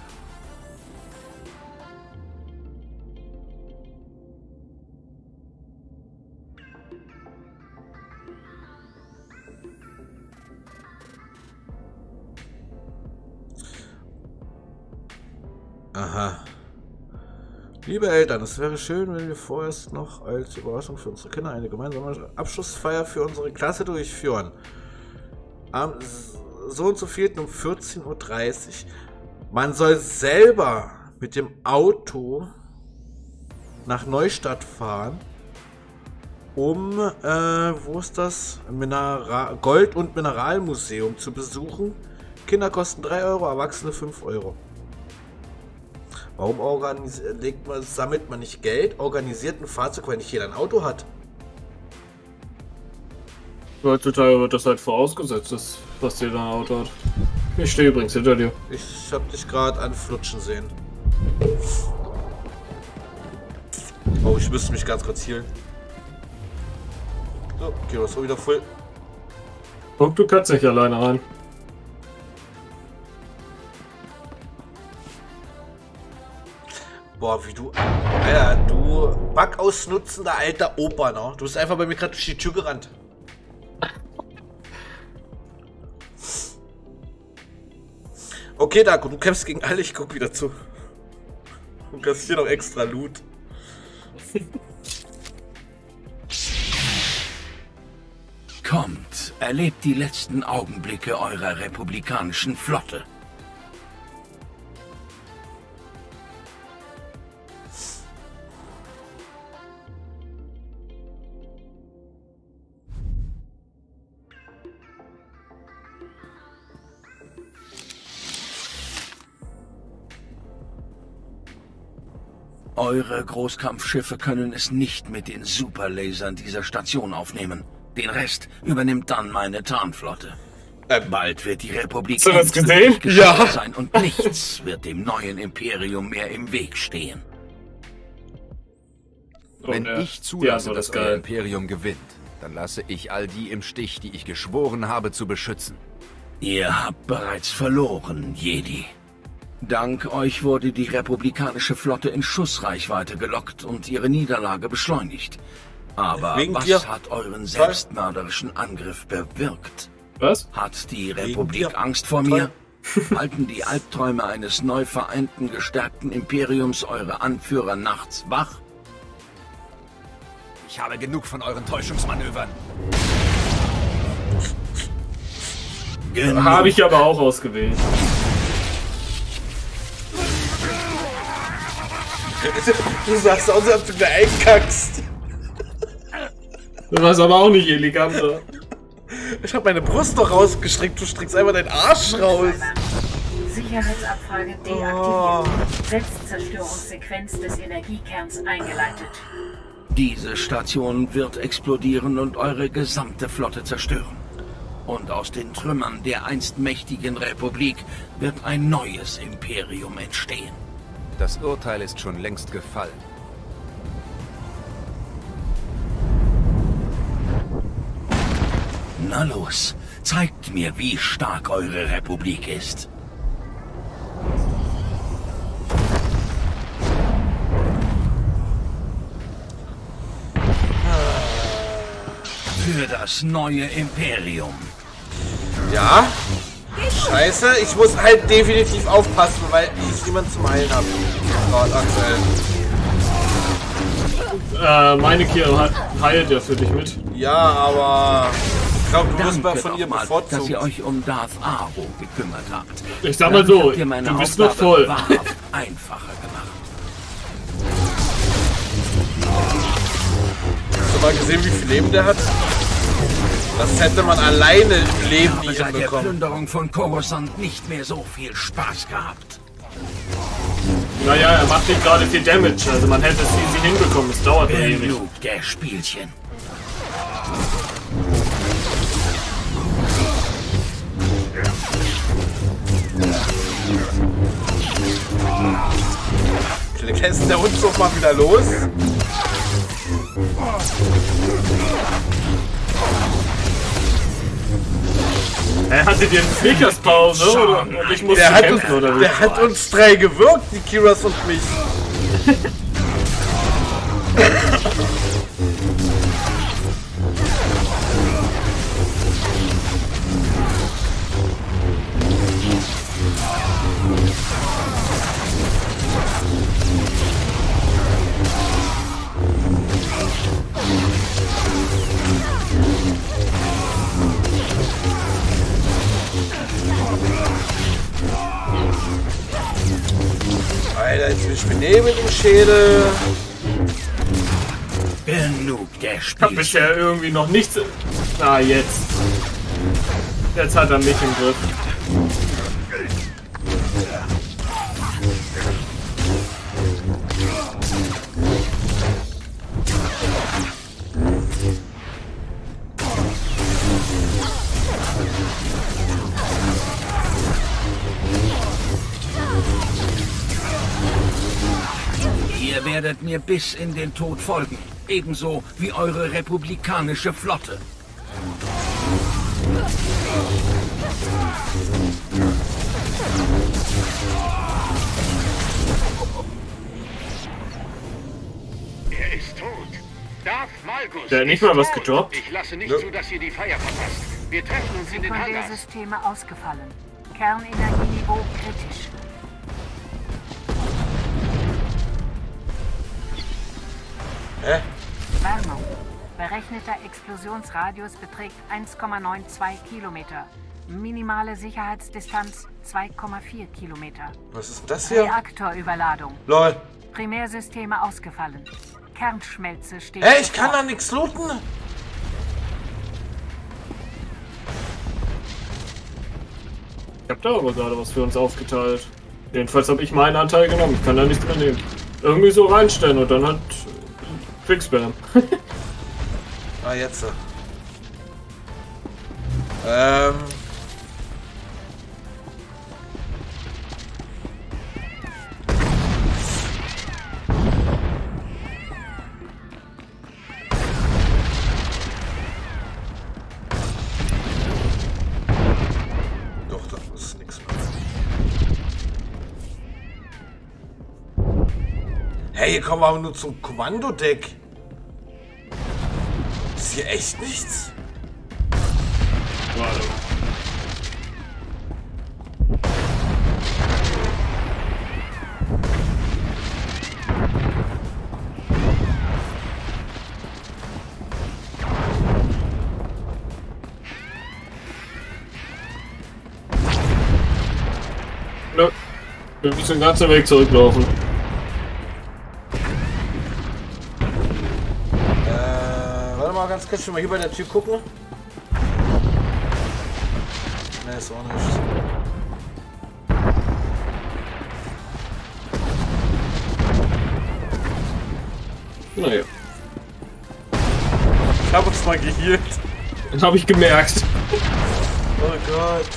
Aha. Liebe Eltern, es wäre schön, wenn wir vorerst noch als Überraschung für unsere Kinder eine gemeinsame Abschlussfeier für unsere Klasse durchführen. Am so und so vierten um vierzehn Uhr dreißig. Man soll selber mit dem Auto nach Neustadt fahren, um, äh, wo ist das? Mineral Gold- und Mineralmuseum zu besuchen. Kinder kosten drei Euro, Erwachsene fünf Euro. Warum legt man, sammelt man nicht Geld, organisiert ein Fahrzeug, wenn nicht jeder ein Auto hat? Heutzutage wird das halt vorausgesetzt, dass was jeder ein Auto hat. Ich stehe übrigens hinter dir. Ich hab dich gerade anflutschen sehen. Oh, ich müsste mich ganz kurz healen. So, okay, das war wieder voll. Guck, du kannst nicht alleine rein. Boah, wie du... Alter, du Bug ausnutzender alter Opa, ne? Du bist einfach bei mir gerade durch die Tür gerannt. Okay, Dago, du kämpfst gegen alle, ich guck wieder zu. Du kannst hier noch extra Loot. Kommt, erlebt die letzten Augenblicke eurer republikanischen Flotte. Eure Großkampfschiffe können es nicht mit den Superlasern dieser Station aufnehmen. Den Rest übernimmt dann meine Tarnflotte. Ähm, Bald wird die Republik hast du das gesehen? Ja. sein und nichts wird dem neuen Imperium mehr im Weg stehen. Wenn oh, ich zulasse, ja, dass euer Imperium gewinnt, dann lasse ich all die im Stich, die ich geschworen habe zu beschützen. Ihr habt bereits verloren, Jedi. Dank euch wurde die republikanische Flotte in Schussreichweite gelockt und ihre Niederlage beschleunigt. Aber Wegen was dir. hat euren selbstmörderischen Angriff bewirkt? Was? Hat die Republik Angst vor mir? Halten die Albträume eines neu vereinten, gestärkten Imperiums eure Anführer nachts wach? Ich habe genug von euren Täuschungsmanövern. Habe ich aber auch ausgewählt. Du sagst aus, als ob du da einkackst. Du warst aber auch nicht eleganter. Ich hab meine Brust doch rausgestreckt, du streckst einfach deinen Arsch raus. Sicherheitsabfrage deaktiviert. Oh. Selbstzerstörungssequenz des Energiekerns eingeleitet. Diese Station wird explodieren und eure gesamte Flotte zerstören. Und aus den Trümmern der einst mächtigen Republik wird ein neues Imperium entstehen. Das Urteil ist schon längst gefallen. Na los, zeigt mir, wie stark eure Republik ist. Für das neue Imperium. Ja? Scheiße, ich muss halt definitiv aufpassen, weil ich niemand zum Heilen habe. Gerade aktuell. Äh, meine Kira heilt ja für dich mit. Ja, aber ich glaube, du Danke musst von ihr mal, bevorzugt. dass ihr euch um Darth Aro gekümmert habt. Ich sag mal Dann so, habt ihr meine du bist Aufgabe noch voll. wahrhaft einfacher gemacht. Hast du mal gesehen, wie viel Leben der hat? Das hätte man alleine im Leben Ich nicht habe seit der hinbekommen. Plünderung von Coruscant nicht mehr so viel Spaß gehabt. Naja, er macht nicht gerade viel Damage, also man hätte es easy hinbekommen, es dauert nur ewig. Genug der Spielchen. Lässt der Hund doch mal wieder los? Er hatte dir eine Flickerspause, oder? Und ich musste der kämpfen, hat, oder wie? Der hat uns drei gewirkt, die Kiras und mich. Alter, jetzt bin ich benebelt im Schädel. Genug der Ich hab Spielchen. bisher irgendwie noch nichts... Ah, jetzt. Jetzt hat er mich im Griff. Ihr werdet mir bis in den Tod folgen. Ebenso wie eure republikanische Flotte. Er ist tot. Darth Malgus. Der hat nicht ist mal was tot. gedroppt. Ich lasse nicht Ja. zu, dass ihr die Feier verpasst. Wir treffen uns in den Hangars. Sekundärsysteme ausgefallen. Kernenergieniveau kritisch. Hä? Warnung. Berechneter Explosionsradius beträgt eins Komma zweiundneunzig Kilometer. Minimale Sicherheitsdistanz zwei Komma vier Kilometer. Was ist das hier? Reaktorüberladung. Lol. Primärsysteme ausgefallen. Kernschmelze steht. Ey, ich kann bevor. da nichts looten. Ich hab da aber gerade was für uns aufgeteilt. Jedenfalls habe ich meinen Anteil genommen, ich kann da nichts mehr nehmen. irgendwie so reinstellen und dann hat Quickspam. Ah, jetzt. Ähm. Doch, das ist nichts mehr. Hey, hier kommen wir aber nur zum Kommandodeck. Ist hier echt nichts? Warte. Nö. Wir müssen den ganzen Weg zurücklaufen. Äh, warte mal ganz kurz, schon mal hier bei der Tür gucken. Ne, ist auch nichts. Naja. Ich hab uns mal geheilt. Das habe ich gemerkt. Oh Gott.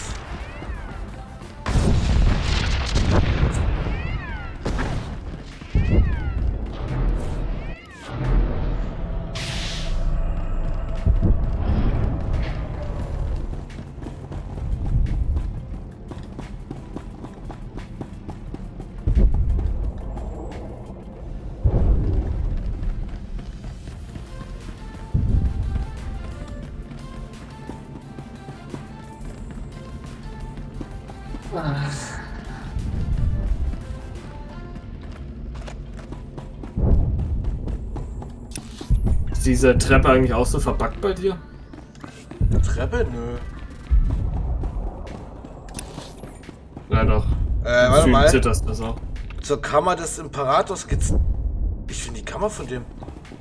Ist diese Treppe eigentlich auch so verbuggt bei dir? Eine Treppe? Nö. Ja doch. Äh, warte mal. Zitterst das auch. Zur Kammer des Imperators geht's. Ich finde die Kammer von dem.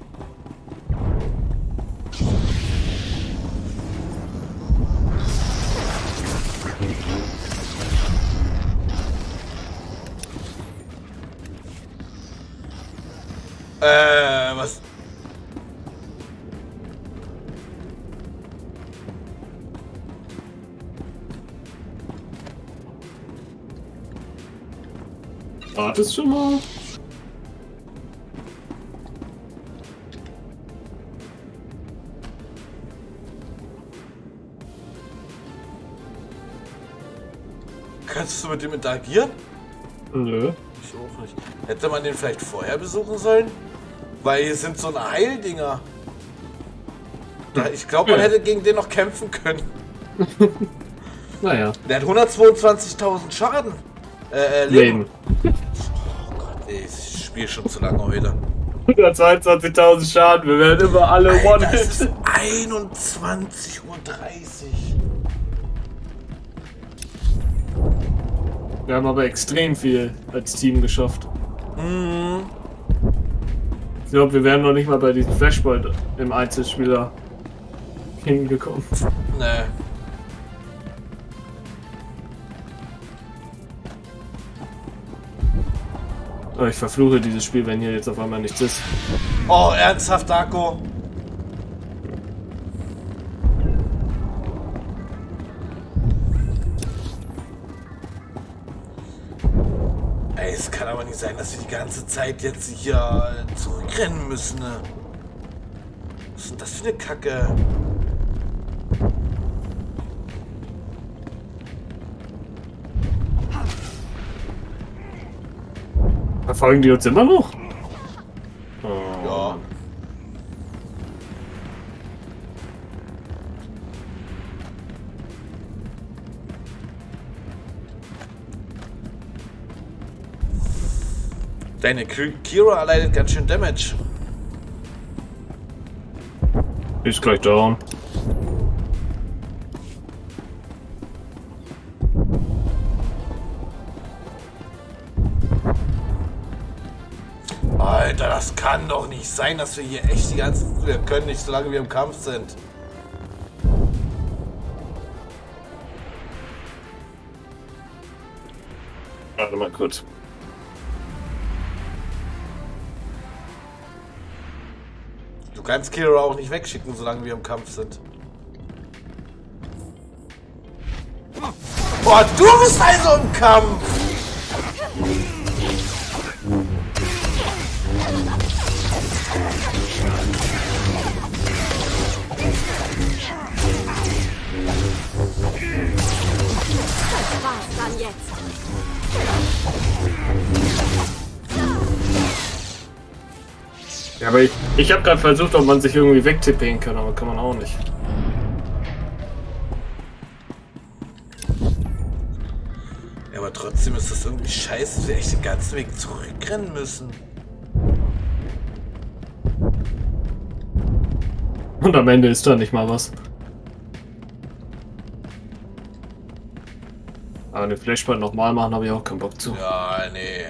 Äh, was? Wartest schon mal. Kannst du mit dem interagieren? Nö. Ich auch nicht. Hätte man den vielleicht vorher besuchen sollen? Weil hier sind so eine Heildinger. Ja, ich glaube, man ja. hätte gegen den noch kämpfen können. Naja. Der hat hundertzweiundzwanzigtausend Schaden. Äh, äh Leben. Leben. Oh Gott, ey, ich spiele schon zu lange heute. hundertzweiundzwanzigtausend Schaden, wir werden immer alle One-Hit. Es ist einundzwanzig Uhr dreißig. Wir haben aber extrem viel als Team geschafft. Mhm. Ich glaube, wir wären noch nicht mal bei diesem Flashpoint im Einzelspieler hingekommen. Nee. Oh, ich verfluche dieses Spiel, wenn hier jetzt auf einmal nichts ist. Oh, ernsthaft, Darko? Ey, es kann aber nicht sein, dass wir die ganze Zeit jetzt hier zurückrennen müssen. Ne? Was ist denn das für eine Kacke? Verfolgen die uns immer noch? Oh. Ja. Deine Kira erleidet ganz schön Damage. Ist gleich down. Alter, das kann doch nicht sein, dass wir hier echt die ganze... Wir können nicht, solange wir im Kampf sind. Warte mal kurz. kannst Kira auch nicht wegschicken, solange wir im Kampf sind. Boah, du bist also im Kampf! Das war's dann jetzt. Ja, aber ich, ich habe gerade versucht, ob man sich irgendwie wegtippen kann, aber kann man auch nicht. Ja, aber trotzdem ist das irgendwie scheiße, dass wir echt den ganzen Weg zurückrennen müssen. Und am Ende ist da nicht mal was. Aber den Flashpoint nochmal machen, habe ich auch keinen Bock zu. Ja, nee.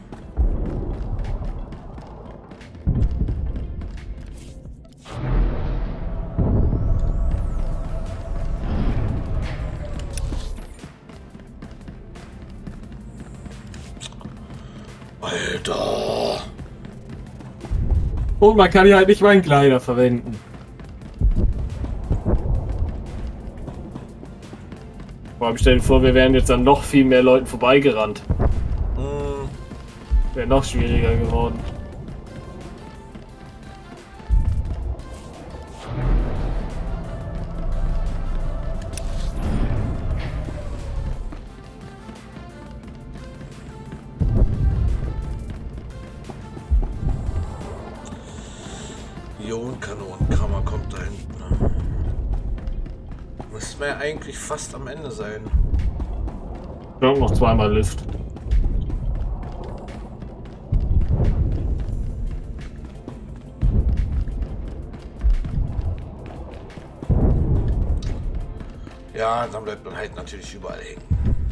Alter. Und man kann ja halt nicht meinen Kleider verwenden. Vor allem stell dir vor, wir wären jetzt an noch viel mehr Leuten vorbeigerannt. Hm. Wäre noch schwieriger geworden. Ionenkanonenkammer kommt da hinten. Müssten wir ja eigentlich fast am Ende sein. Ja, noch zweimal Lift. Ja, dann bleibt man halt natürlich überall hängen.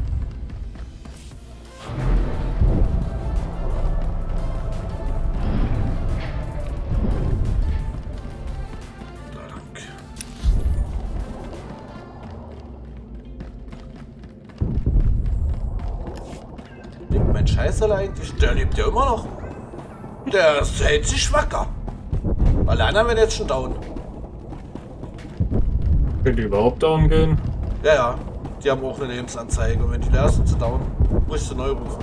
Scheiße eigentlich, der lebt ja immer noch. Der hält sich wacker. Alle anderen werden jetzt schon down. Können die überhaupt down gehen? Ja, ja. Die haben auch eine Lebensanzeige. Und wenn die leer sind, zu down, musst du neu rufen.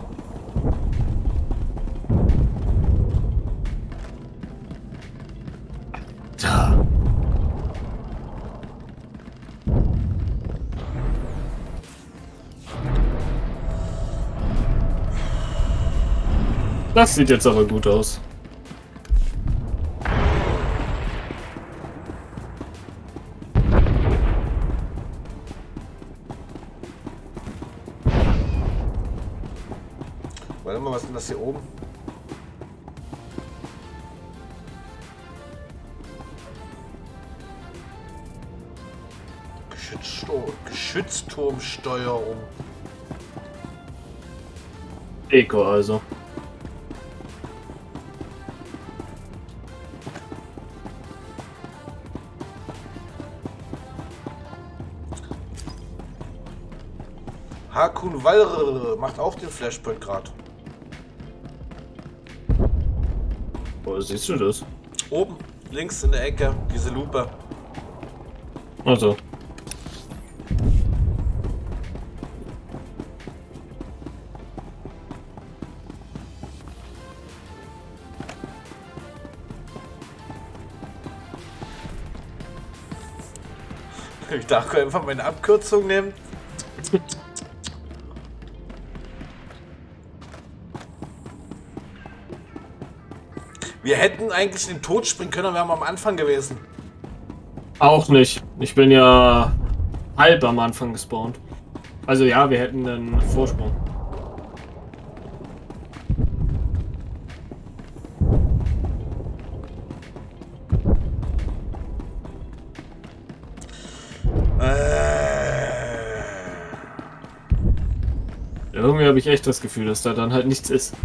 Da. Das sieht jetzt aber gut aus. Warte mal, was ist denn das hier oben? Geschützsturm, Geschützturmsteuerung. Eco also. Hakun Valr macht auch den Flashpoint gerade. Wo siehst du das? Oben, links in der Ecke, diese Lupe. Also. Ich dachte einfach meine Abkürzung nehmen. Wir hätten eigentlich den Tod springen können, wir haben am Anfang gewesen. Auch nicht. Ich bin ja halb am Anfang gespawnt. Also ja, wir hätten einen Vorsprung. Irgendwie habe ich echt das Gefühl, dass da dann halt nichts ist.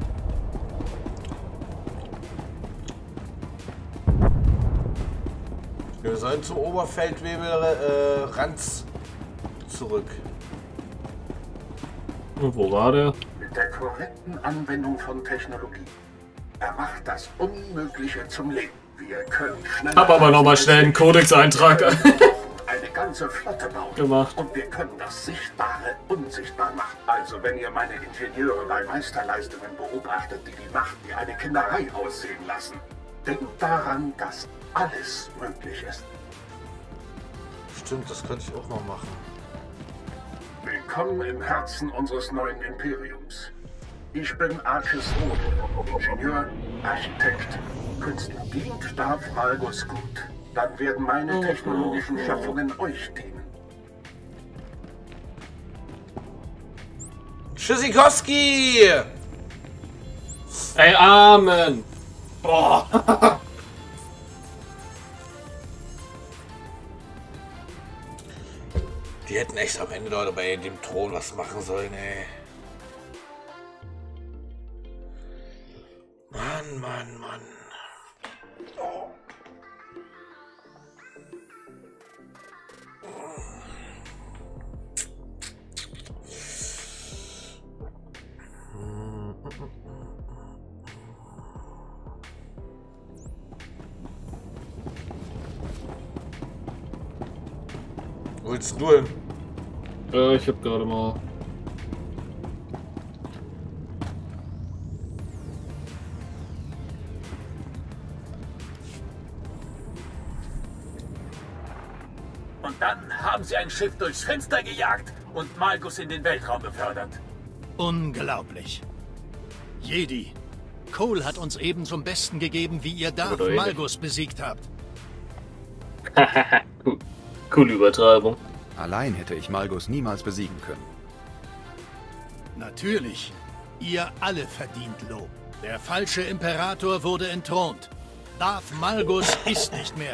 Wir sollen zum Oberfeldwebel äh, Ranz zurück. Und wo war der? Mit der korrekten Anwendung von Technologie. Er macht das Unmögliche zum Leben. Wir können schnell. Hab aber nochmal schnell einen Codex-Eintrag eine ganze Flotte bauen. gemacht. Und wir können das Sichtbare unsichtbar machen. Also wenn ihr meine Ingenieure bei Meisterleistungen beobachtet, die die Macht wie eine Kinderei aussehen lassen, denkt daran, dass alles möglich ist. Stimmt, das könnte ich auch mal machen. Willkommen im Herzen unseres neuen Imperiums. Ich bin Arches Rode, Ingenieur, Architekt, Künstler. Dient Darth Malgus gut, dann werden meine technologischen Schöpfungen euch dienen. Tschüssikowski! Ey, Amen! Boah! Die hätten echt am Ende, Leute, bei dem Thron was machen sollen, ey. Mann, Mann, Mann. Wo willst du hin? Äh, ich hab gerade mal. Und dann haben sie ein Schiff durchs Fenster gejagt und Malgus in den Weltraum befördert. Unglaublich. Jedi, Cole hat uns eben zum Besten gegeben, wie ihr Darth Malgus besiegt habt. cool. Coole Übertreibung. Allein hätte ich Malgus niemals besiegen können. Natürlich. Ihr alle verdient Lob. Der falsche Imperator wurde entthront. Darth Malgus ist nicht mehr.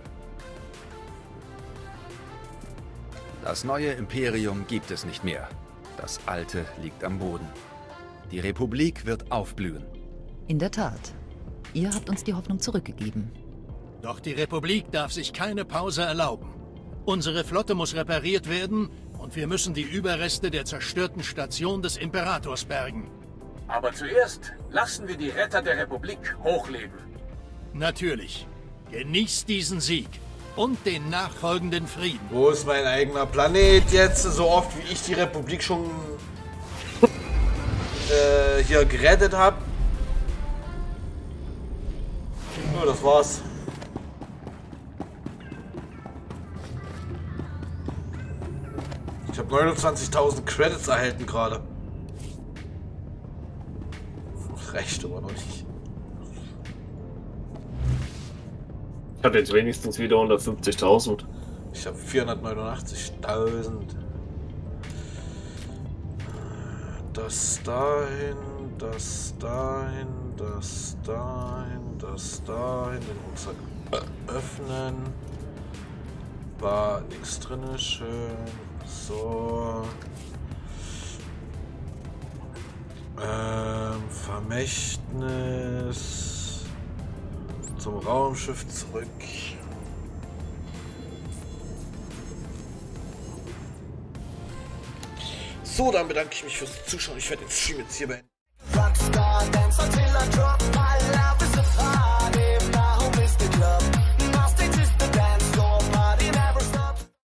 Das neue Imperium gibt es nicht mehr. Das alte liegt am Boden. Die Republik wird aufblühen. In der Tat. Ihr habt uns die Hoffnung zurückgegeben. Doch die Republik darf sich keine Pause erlauben. Unsere Flotte muss repariert werden und wir müssen die Überreste der zerstörten Station des Imperators bergen. Aber zuerst lassen wir die Retter der Republik hochleben. Natürlich. Genießt diesen Sieg und den nachfolgenden Frieden. Wo ist mein eigener Planet jetzt? So oft wie ich die Republik schon äh, hier gerettet habe. Nur das war's. Ich habe neunundzwanzigtausend Credits erhalten gerade. Reicht aber noch nicht. Ich habe jetzt wenigstens wieder hundertfünfzigtausend. Ich habe vierhundertneunundachtzigtausend. Das dahin, das dahin, das dahin, das dahin. Den Rucksack öffnen. War nichts drin, schön. So. Ähm, Vermächtnis. Zum Raumschiff zurück. So, dann bedanke ich mich fürs Zuschauen. Ich werde den Stream jetzt hier beenden.